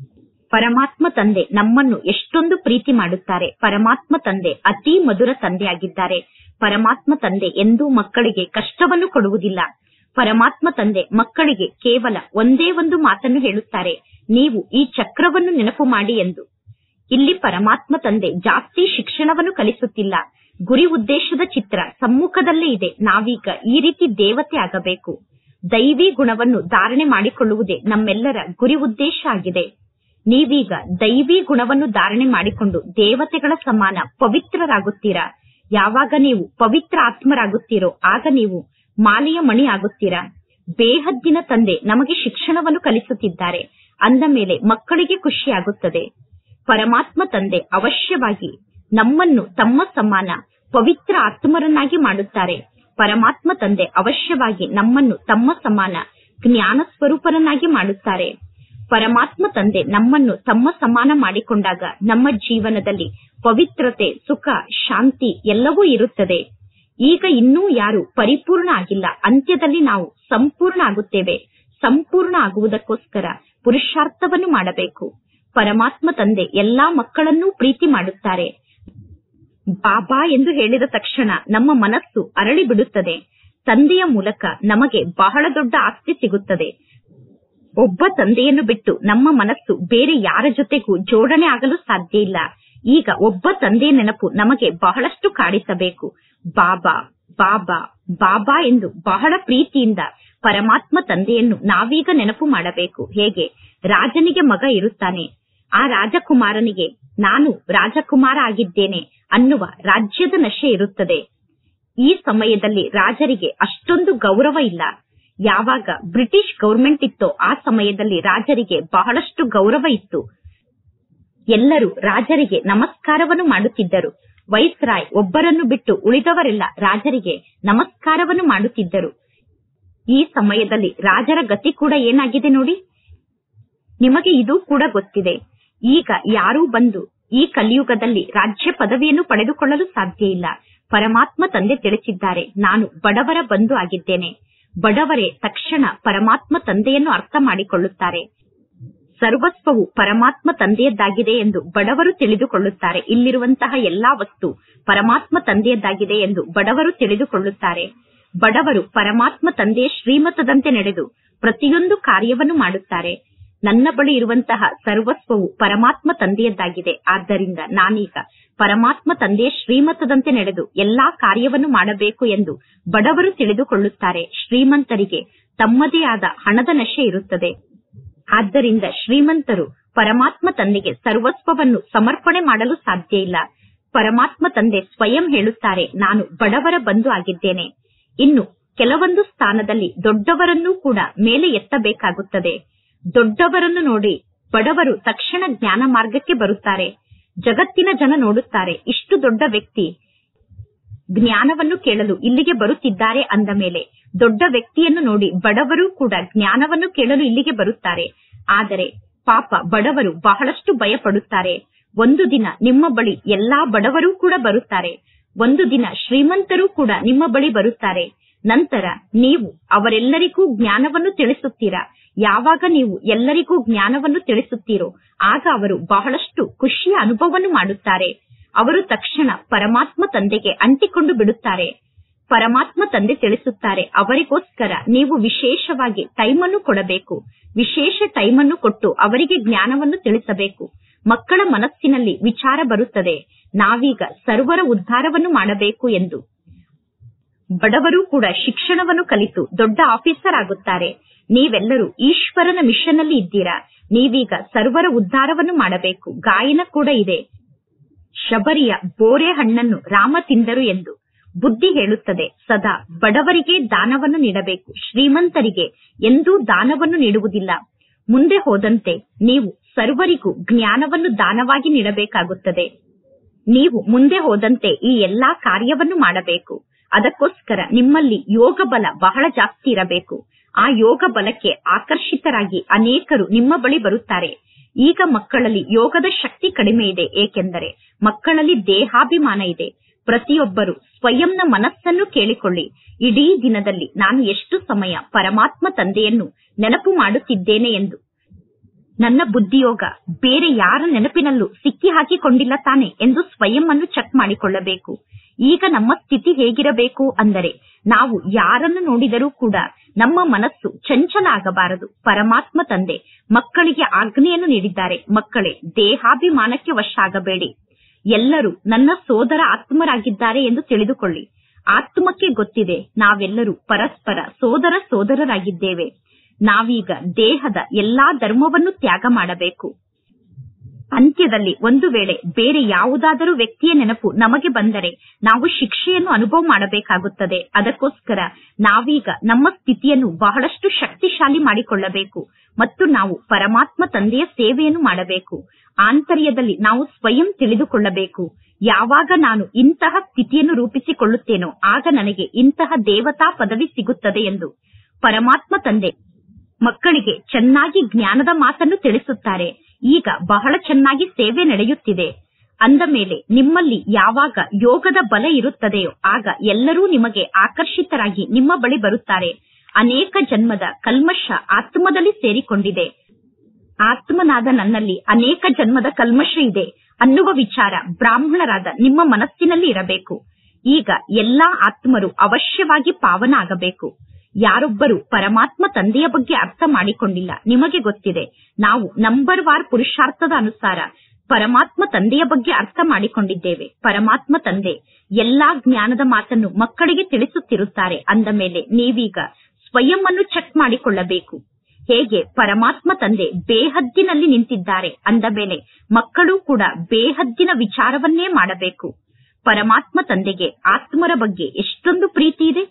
ಪರಮಾತ್ಮ ತಂದೆ ನಮ್ಮನ್ನು ಎಷ್ಟೊಂದು ಪ್ರೀತಿ ಮಾಡುತ್ತಾರೆ. ಪರಮಾತ್ಮ ತಂದೆ ಅತಿ ಮಧುರ ತಂದೆಯಾಗಿದ್ದಾರೆ. ಪರಮಾತ್ಮ ತಂದೆ ಎಂದೂ ಮಕ್ಕಳಿಗೆ ಕಷ್ಟವನ್ನು ಕೊಡುವುದಿಲ್ಲ. ಪರಮಾತ್ಮ ತಂದೆ ಮಕ್ಕಳಿಗೆ ಕೇವಲ ಒಂದೇ ಒಂದು ಮಾತನ್ನು ಹೇಳುತ್ತಾರೆ, ನೀವು ಈ ಚಕ್ರವನ್ನು ನೆನಪು ಮಾಡಿ ಎಂದು. ಇಲ್ಲಿ ಪರಮಾತ್ಮ ತಂದೆ ಜಾಸ್ತಿ ಶಿಕ್ಷಣವನ್ನು ಕಲಿಸುತ್ತಿಲ್ಲ. ಗುರಿ ಉದ್ದೇಶದ ಚಿತ್ರ ಸಮ್ಮುಖದಲ್ಲೇ ಇದೆ. ನಾವೀಗ ಈ ರೀತಿ ದೇವತೆ ಆಗಬೇಕು. ದೈವಿ ಗುಣವನ್ನು ಧಾರಣೆ ಮಾಡಿಕೊಳ್ಳುವುದೇ ನಮ್ಮೆಲ್ಲರ ಗುರಿ ಉದ್ದೇಶ ಆಗಿದೆ. ನೀವೀಗ ದೈವಿ ಗುಣವನ್ನು ಧಾರಣೆ ಮಾಡಿಕೊಂಡು ದೇವತೆಗಳ ಸಮಾನ ಪವಿತ್ರರಾಗುತ್ತೀರಾ. ಯಾವಾಗ ನೀವು ಪವಿತ್ರ ಆತ್ಮರಾಗುತ್ತೀರೋ ಆಗ ನೀವು ಮಾಲೆಯ ಮಣಿ ಆಗುತ್ತೀರಾ. ಬೇಹದ್ದಿನ ತಂದೆ ನಮಗೆ ಶಿಕ್ಷಣವನ್ನು ಕಲಿಸುತ್ತಿದ್ದಾರೆ ಅಂದ ಮೇಲೆ ಮಕ್ಕಳಿಗೆ ಖುಷಿಯಾಗುತ್ತದೆ. ಪರಮಾತ್ಮ ತಂದೆ ಅವಶ್ಯವಾಗಿ ನಮ್ಮನ್ನು ತಮ್ಮ ಸಮಾನ ಪವಿತ್ರ ಆತ್ಮರನ್ನಾಗಿ ಮಾಡುತ್ತಾರೆ. ಪರಮಾತ್ಮ ತಂದೆ ಅವಶ್ಯವಾಗಿ ನಮ್ಮನ್ನು ತಮ್ಮ ಸಮಾನ ಜ್ಞಾನ ಸ್ವರೂಪರನ್ನಾಗಿ ಮಾಡುತ್ತಾರೆ. ಪರಮಾತ್ಮ ತಂದೆ ನಮ್ಮನ್ನು ತಮ್ಮ ಸಮಾನ ಮಾಡಿಕೊಂಡಾಗ ನಮ್ಮ ಜೀವನದಲ್ಲಿ ಪವಿತ್ರತೆ, ಸುಖ, ಶಾಂತಿ ಎಲ್ಲವೂ ಇರುತ್ತದೆ. ಈಗ ಇನ್ನೂ ಯಾರು ಪರಿಪೂರ್ಣ ಆಗಿಲ್ಲ. ಅಂತ್ಯದಲ್ಲಿ ನಾವು ಸಂಪೂರ್ಣ ಆಗುತ್ತೇವೆ. ಸಂಪೂರ್ಣ ಆಗುವುದಕ್ಕೋಸ್ಕರ ಪುರುಷಾರ್ಥವನ್ನು ಮಾಡಬೇಕು. ಪರಮಾತ್ಮ ತಂದೆ ಎಲ್ಲಾ ಮಕ್ಕಳನ್ನೂ ಪ್ರೀತಿ ಮಾಡುತ್ತಾರೆ. ಬಾಬಾ ಎಂದು ಹೇಳಿದ ತಕ್ಷಣ ನಮ್ಮ ಮನಸ್ಸು ಅರಳಿ ಬಿಡುತ್ತದೆ. ತಂದೆಯ ಮೂಲಕ ನಮಗೆ ಬಹಳ ದೊಡ್ಡ ಆಸ್ತಿ ಸಿಗುತ್ತದೆ. ಒಬ್ಬ ತಂದೆಯನ್ನು ಬಿಟ್ಟು ನಮ್ಮ ಮನಸ್ಸು ಬೇರೆ ಯಾರ ಜೊತೆಗೂ ಜೋಡಣೆ ಆಗಲು ಸಾಧ್ಯ ಇಲ್ಲ. ಈಗ ಒಬ್ಬ ತಂದೆಯ ನೆನಪು ನಮಗೆ ಬಹಳಷ್ಟು ಕಾಡಿಸಬೇಕು. ಬಾಬಾ ಬಾಬಾ ಬಾಬಾ ಎಂದು ಬಹಳ ಪ್ರೀತಿಯಿಂದ ಪರಮಾತ್ಮ ತಂದೆಯನ್ನು ನಾವೀಗ ನೆನಪು ಮಾಡಬೇಕು. ಹೇಗೆ ರಾಜನಿಗೆ ಮಗ ಇರುತ್ತಾನೆ, ಆ ರಾಜಕುಮಾರನಿಗೆ ನಾನು ರಾಜಕುಮಾರ ಆಗಿದ್ದೇನೆ ಅನ್ನುವ ರಾಜ್ಯದ ನಶೆ ಇರುತ್ತದೆ. ಈ ಸಮಯದಲ್ಲಿ ರಾಜರಿಗೆ ಅಷ್ಟೊಂದು ಗೌರವ ಇಲ್ಲ. ಯಾವಾಗ ಬ್ರಿಟಿಷ್ ಗೌರ್ಮೆಂಟ್ ಇತ್ತೋ ಆ ಸಮಯದಲ್ಲಿ ರಾಜರಿಗೆ ಬಹಳಷ್ಟು ಗೌರವ ಇತ್ತು. ಎಲ್ಲರೂ ರಾಜರಿಗೆ ನಮಸ್ಕಾರವನ್ನು ಮಾಡುತ್ತಿದ್ದರು. ವೈಸ್ರಾಯ್ ಒಬ್ಬರನ್ನು ಬಿಟ್ಟು ಉಳಿದವರೆಲ್ಲ ರಾಜರಿಗೆ ನಮಸ್ಕಾರವನ್ನು ಮಾಡುತ್ತಿದ್ದರು. ಈ ಸಮಯದಲ್ಲಿ ರಾಜರ ಗತಿ ಕೂಡ ಏನಾಗಿದೆ ನೋಡಿ. ನಿಮಗೆ ಇದು ಕೂಡ ಗೊತ್ತಿದೆ. ಈಗ ಯಾರೂ ಬಂದು ಈ ಕಲಿಯುಗದಲ್ಲಿ ರಾಜ್ಯ ಪದವಿಯನ್ನು ಪಡೆದುಕೊಳ್ಳಲು ಸಾಧ್ಯ ಇಲ್ಲ. ಪರಮಾತ್ಮ ತಂದೆ ತಿಳಿಸಿದ್ದಾರೆ, ನಾನು ಬಡವರ ಬಂಧು ಆಗಿದ್ದೇನೆ. ಬಡವರೇ ತಕ್ಷಣ ಪರಮಾತ್ಮ ತಂದೆಯನ್ನು ಅರ್ಥ ಮಾಡಿಕೊಳ್ಳುತ್ತಾರೆ. ಸರ್ವಸ್ವವು ಪರಮಾತ್ಮ ತಂದೆಯದ್ದಾಗಿದೆ ಎಂದು ಬಡವರು ತಿಳಿದುಕೊಳ್ಳುತ್ತಾರೆ. ಇಲ್ಲಿರುವಂತಹ ಎಲ್ಲಾ ವಸ್ತು ಪರಮಾತ್ಮ ತಂದೆಯದ್ದಾಗಿದೆ ಎಂದು ಬಡವರು ತಿಳಿದುಕೊಳ್ಳುತ್ತಾರೆ. ಬಡವರು ಪರಮಾತ್ಮ ತಂದೆಯ ಶ್ರೀಮತದಂತೆ ನಡೆದು ಪ್ರತಿಯೊಂದು ಕಾರ್ಯವನ್ನು ಮಾಡುತ್ತಾರೆ. ನನ್ನ ಬಳಿ ಇರುವಂತಹ ಸರ್ವಸ್ವವು ಪರಮಾತ್ಮ ತಂದೆಯದ್ದಾಗಿದೆ. ಆದ್ದರಿಂದ ನಾನೀಗ ಪರಮಾತ್ಮ ತಂದೆಯ ಶ್ರೀಮತದಂತೆ ನಡೆದು ಎಲ್ಲಾ ಕಾರ್ಯವನ್ನು ಮಾಡಬೇಕು ಎಂದು ಬಡವರು ತಿಳಿದುಕೊಳ್ಳುತ್ತಾರೆ. ಶ್ರೀಮಂತರಿಗೆ ತಮ್ಮದೇ ಆದ ಹಣದ ನಶೆ ಇರುತ್ತದೆ. ಆದ್ದರಿಂದ ಶ್ರೀಮಂತರು ಪರಮಾತ್ಮ ತಂದೆಗೆ ಸರ್ವಸ್ವವನ್ನು ಸಮರ್ಪಣೆ ಮಾಡಲು ಸಾಧ್ಯ ಇಲ್ಲ. ಪರಮಾತ್ಮ ತಂದೆ ಸ್ವಯಂ ಹೇಳುತ್ತಾರೆ, ನಾನು ಬಡವರ ಬಂಧು ಆಗಿದ್ದೇನೆ. ಇನ್ನು ಕೆಲವೊಂದು ಸ್ಥಾನದಲ್ಲಿ ದೊಡ್ಡವರನ್ನೂ ಕೂಡ ಮೇಲೆ ಎತ್ತಬೇಕಾಗುತ್ತದೆ. ದೊಡ್ಡವರನ್ನು ನೋಡಿ ಬಡವರು ತಕ್ಷಣ ಜ್ಞಾನ ಮಾರ್ಗಕ್ಕೆ ಬರುತ್ತಾರೆ. ಜಗತ್ತಿನ ಜನ ನೋಡುತ್ತಾರೆ, ಇಷ್ಟು ದೊಡ್ಡ ವ್ಯಕ್ತಿ ಜ್ಞಾನವನ್ನು ಕೇಳಲು ಇಲ್ಲಿಗೆ ಬರುತ್ತಿದ್ದಾರೆ ಅಂದ ಮೇಲೆ ದೊಡ್ಡ ವ್ಯಕ್ತಿಯನ್ನು ನೋಡಿ ಬಡವರು ಕೂಡ ಜ್ಞಾನವನ್ನು ಕೇಳಲು ಇಲ್ಲಿಗೆ ಬರುತ್ತಾರೆ. ಆದರೆ ಪಾಪ ಬಡವರು ಬಹಳಷ್ಟು ಭಯ ಪಡುತ್ತಾರೆ. ಒಂದು ದಿನ ನಿಮ್ಮ ಬಳಿ ಎಲ್ಲಾ ಬಡವರೂ ಕೂಡ ಬರುತ್ತಾರೆ. ಒಂದು ದಿನ ಶ್ರೀಮಂತರೂ ಕೂಡ ನಿಮ್ಮ ಬಳಿ ಬರುತ್ತಾರೆ. ನಂತರ ನೀವು ಅವರೆಲ್ಲರಿಗೂ ಜ್ಞಾನವನ್ನು ತಿಳಿಸುತ್ತೀರಾ. ಯಾವಾಗ ನೀವು ಎಲ್ಲರಿಗೂ ಜ್ಞಾನವನ್ನು ತಿಳಿಸುತ್ತೀರೋ ಆಗ ಅವರು ಬಹಳಷ್ಟು ಖುಷಿಯ ಅನುಭವವನ್ನು ಮಾಡುತ್ತಾರೆ. ಅವರು ತಕ್ಷಣ ಪರಮಾತ್ಮ ತಂದೆಗೆ ಅಂಟಿಕೊಂಡು ಬಿಡುತ್ತಾರೆ. ಪರಮಾತ್ಮ ತಂದೆ ತಿಳಿಸುತ್ತಾರೆ, ಅವರಿಗೋಸ್ಕರ ನೀವು ವಿಶೇಷವಾಗಿ ಟೈಮನ್ನು ಕೊಡಬೇಕು. ವಿಶೇಷ ಟೈಮನ್ನು ಕೊಟ್ಟು ಅವರಿಗೆ ಜ್ಞಾನವನ್ನು ತಿಳಿಸಬೇಕು. ಮಕ್ಕಳ ಮನಸ್ಸಿನಲ್ಲಿ ವಿಚಾರ ಬರುತ್ತದೆ, ನಾವೀಗ ಸರ್ವರ ಉದ್ಧಾರವನ್ನು ಮಾಡಬೇಕು ಎಂದು. ಬಡವರು ಕೂಡ ಶಿಕ್ಷಣವನ್ನು ಕಲಿತು ದೊಡ್ಡ ಆಫೀಸರ್ ಆಗುತ್ತಾರೆ. ನೀವೆಲ್ಲರೂ ಈಶ್ವರನ ಮಿಷನ್ ಅಲ್ಲಿ ಇದ್ದೀರಾ. ನೀವೀಗ ಸರ್ವರ ಉದ್ಧಾರವನ್ನು ಮಾಡಬೇಕು. ಗಾಯನ ಕೂಡ ಇದೆ, ಶಬರಿಯ ಬೋರೆ ಹಣ್ಣನ್ನು ರಾಮ ತಿಂದರು ಎಂದು. ಬುದ್ಧಿ ಹೇಳುತ್ತದೆ, ಸದಾ ಬಡವರಿಗೆ ದಾನವನ್ನು ನೀಡಬೇಕು, ಶ್ರೀಮಂತರಿಗೆ ಎಂದೂ ದಾನವನ್ನು ನೀಡುವುದಿಲ್ಲ. ಮುಂದೆ ಹೋದಂತೆ ನೀವು ಸರ್ವರಿಗೂ ಜ್ಞಾನವನ್ನು ದಾನವಾಗಿ ನೀಡಬೇಕಾಗುತ್ತದೆ. ನೀವು ಮುಂದೆ ಹೋದಂತೆ ಈ ಎಲ್ಲಾ ಕಾರ್ಯವನ್ನು ಮಾಡಬೇಕು. ಅದಕ್ಕೋಸ್ಕರ ನಿಮ್ಮಲ್ಲಿ ಯೋಗ ಬಲ ಬಹಳ ಜಾಸ್ತಿ ಇರಬೇಕು. ಆ ಯೋಗ ಬಲಕ್ಕೆ ಆಕರ್ಷಿತರಾಗಿ ಅನೇಕರು ನಿಮ್ಮ ಬಳಿ ಬರುತ್ತಾರೆ. ಈಗ ಮಕ್ಕಳಲ್ಲಿ ಯೋಗದ ಶಕ್ತಿ ಕಡಿಮೆ ಇದೆ, ಏಕೆಂದರೆ ಮಕ್ಕಳಲ್ಲಿ ದೇಹಾಭಿಮಾನ ಇದೆ. ಪ್ರತಿಯೊಬ್ಬರು ಸ್ವಯಂನ ಮನಸ್ಸನ್ನು ಕೇಳಿಕೊಳ್ಳಿ, ಇಡೀ ದಿನದಲ್ಲಿ ನಾನು ಎಷ್ಟು ಸಮಯ ಪರಮಾತ್ಮ ತಂದೆಯನ್ನು ನೆನಪು ಮಾಡುತ್ತಿದ್ದೇನೆ ಎಂದು. ನನ್ನ ಬುದ್ಧಿಯೋಗ ಬೇರೆ ಯಾರ ನೆನಪಿನಲ್ಲೂ ಸಿಕ್ಕಿ ಹಾಕಿಕೊಂಡಿಲ್ಲ ತಾನೆ ಎಂದು ಸ್ವಯಂ ಅನ್ನು ಚೆಕ್ ಮಾಡಿಕೊಳ್ಳಬೇಕು. ಈಗ ನಮ್ಮ ಸ್ಥಿತಿ ಹೇಗಿರಬೇಕು ಅಂದರೆ, ನಾವು ಯಾರನ್ನು ನೋಡಿದರೂ ಕೂಡ ನಮ್ಮ ಮನಸ್ಸು ಚಂಚಲ ಆಗಬಾರದು. ಪರಮಾತ್ಮ ತಂದೆ ಮಕ್ಕಳಿಗೆ ಆಜ್ಞೆಯನ್ನು ನೀಡಿದ್ದಾರೆ, ಮಕ್ಕಳೇ ದೇಹಾಭಿಮಾನಕ್ಕೆ ವಶ ಆಗಬೇಡಿ. ಎಲ್ಲರೂ ನನ್ನ ಸೋದರ ಆತ್ಮರಾಗಿದ್ದಾರೆ ಎಂದು ತಿಳಿದುಕೊಳ್ಳಿ. ಆತ್ಮಕ್ಕೆ ಗೊತ್ತಿದೆ, ನಾವೆಲ್ಲರೂ ಪರಸ್ಪರ ಸೋದರರಾಗಿದ್ದೇವೆ. ನಾವೀಗ ದೇಹದ ಎಲ್ಲಾ ಧರ್ಮವನ್ನು ತ್ಯಾಗ ಮಾಡಬೇಕು. ಅಂತ್ಯದಲ್ಲಿ ಒಂದು ವೇಳೆ ಬೇರೆ ಯಾವುದಾದರೂ ವ್ಯಕ್ತಿಯ ನೆನಪು ನಮಗೆ ಬಂದರೆ ನಾವು ಶಿಕ್ಷೆಯನ್ನು ಅನುಭವ ಮಾಡಬೇಕಾಗುತ್ತದೆ. ಅದಕ್ಕೋಸ್ಕರ ನಾವೀಗ ನಮ್ಮ ಸ್ಥಿತಿಯನ್ನು ಬಹಳಷ್ಟು ಶಕ್ತಿಶಾಲಿ ಮಾಡಿಕೊಳ್ಳಬೇಕು ಮತ್ತು ನಾವು ಪರಮಾತ್ಮ ತಂದೆಯ ಸೇವೆಯನ್ನು ಮಾಡಬೇಕು. ಆಂತರ್ಯದಲ್ಲಿ ನಾವು ಸ್ವಯಂ ತಿಳಿದುಕೊಳ್ಳಬೇಕು, ಯಾವಾಗ ನಾನು ಇಂತಹ ಸ್ಥಿತಿಯನ್ನು ರೂಪಿಸಿಕೊಳ್ಳುತ್ತೇನೋ ಆಗ ನನಗೆ ಇಂತಹ ದೇವತಾ ಪದವಿ ಸಿಗುತ್ತದೆ ಎಂದು. ಪರಮಾತ್ಮ ತಂದೆ ಮಕ್ಕಳಿಗೆ ಚೆನ್ನಾಗಿ ಜ್ಞಾನದ ಮಾತನ್ನು ತಿಳಿಸುತ್ತಾರೆ. ಈಗ ಬಹಳ ಚೆನ್ನಾಗಿ ಸೇವೆ ನಡೆಯುತ್ತಿದೆ ಅಂದ ಮೇಲೆ ನಿಮ್ಮಲ್ಲಿ ಯಾವಾಗ ಯೋಗದ ಬಲ ಇರುತ್ತದೆಯೋ ಆಗ ಎಲ್ಲರೂ ನಿಮಗೆ ಆಕರ್ಷಿತರಾಗಿ ನಿಮ್ಮ ಬಳಿ ಬರುತ್ತಾರೆ. ಅನೇಕ ಜನ್ಮದ ಕಲ್ಮಶ ಆತ್ಮದಲ್ಲಿ ಸೇರಿಕೊಂಡಿದೆ. ಆತ್ಮನಾದ ನನ್ನಲ್ಲಿ ಅನೇಕ ಜನ್ಮದ ಕಲ್ಮಶ ಇದೆ ಅನ್ನುವ ವಿಚಾರ ಬ್ರಾಹ್ಮಣರಾದ ನಿಮ್ಮ ಮನಸ್ಸಿನಲ್ಲಿ ಇರಬೇಕು. ಈಗ ಎಲ್ಲಾ ಆತ್ಮರು ಅವಶ್ಯವಾಗಿ ಪಾವನ ಆಗಬೇಕು. ಯಾರೊಬ್ಬರು ಪರಮಾತ್ಮ ತಂದೆಯ ಬಗ್ಗೆ ಅರ್ಥ ಮಾಡಿಕೊಂಡಿಲ್ಲ. ನಿಮಗೆ ಗೊತ್ತಿದೆ, ನಾವು ನಂಬರ್ ವಾರ್ ಪುರುಷಾರ್ಥದ ಅನುಸಾರ ಪರಮಾತ್ಮ ತಂದೆಯ ಬಗ್ಗೆ ಅರ್ಥ ಮಾಡಿಕೊಂಡಿದ್ದೇವೆ. ಪರಮಾತ್ಮ ತಂದೆ ಎಲ್ಲಾ ಜ್ಞಾನದ ಮಾತನ್ನು ಮಕ್ಕಳಿಗೆ ತಿಳಿಸುತ್ತಿರುತ್ತಾರೆ. ಅಂದ ಮೇಲೆ ನೀವೀಗ ಸ್ವಯಂ ಅನ್ನು ಚೆಕ್ ಮಾಡಿಕೊಳ್ಳಬೇಕು. ಹೇಗೆ ಪರಮಾತ್ಮ ತಂದೆ ಬೇಹದ್ದಿನಲ್ಲಿ ನಿಂತಿದ್ದಾರೆ ಅಂದ ಮೇಲೆ ಮಕ್ಕಳು ಕೂಡ ಬೇಹದ್ದಿನ ವಿಚಾರವನ್ನೇ ಮಾಡಬೇಕು. ಪರಮಾತ್ಮ ತಂದೆಗೆ ಆತ್ಮರ ಬಗ್ಗೆ ಎಷ್ಟೊಂದು ಪ್ರೀತಿ ಇದೆ.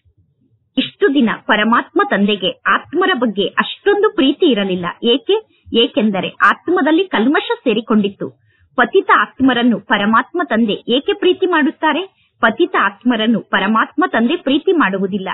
ಇಷ್ಟು ದಿನ ಪರಮಾತ್ಮ ತಂದೆಗೆ ಆತ್ಮರ ಬಗ್ಗೆ ಅಷ್ಟೊಂದು ಪ್ರೀತಿ ಇರಲಿಲ್ಲ. ಏಕೆಂದರೆ ಆತ್ಮದಲ್ಲಿ ಕಲ್ಮಶ ಸೇರಿಕೊಂಡಿತ್ತು. ಪತಿತ ಆತ್ಮರನ್ನು ಪರಮಾತ್ಮ ತಂದೆ ಏಕೆ ಪ್ರೀತಿ ಮಾಡುತ್ತಾರೆ? ಪತಿತ ಆತ್ಮರನ್ನು ಪರಮಾತ್ಮ ತಂದೆ ಪ್ರೀತಿ ಮಾಡುವುದಿಲ್ಲ.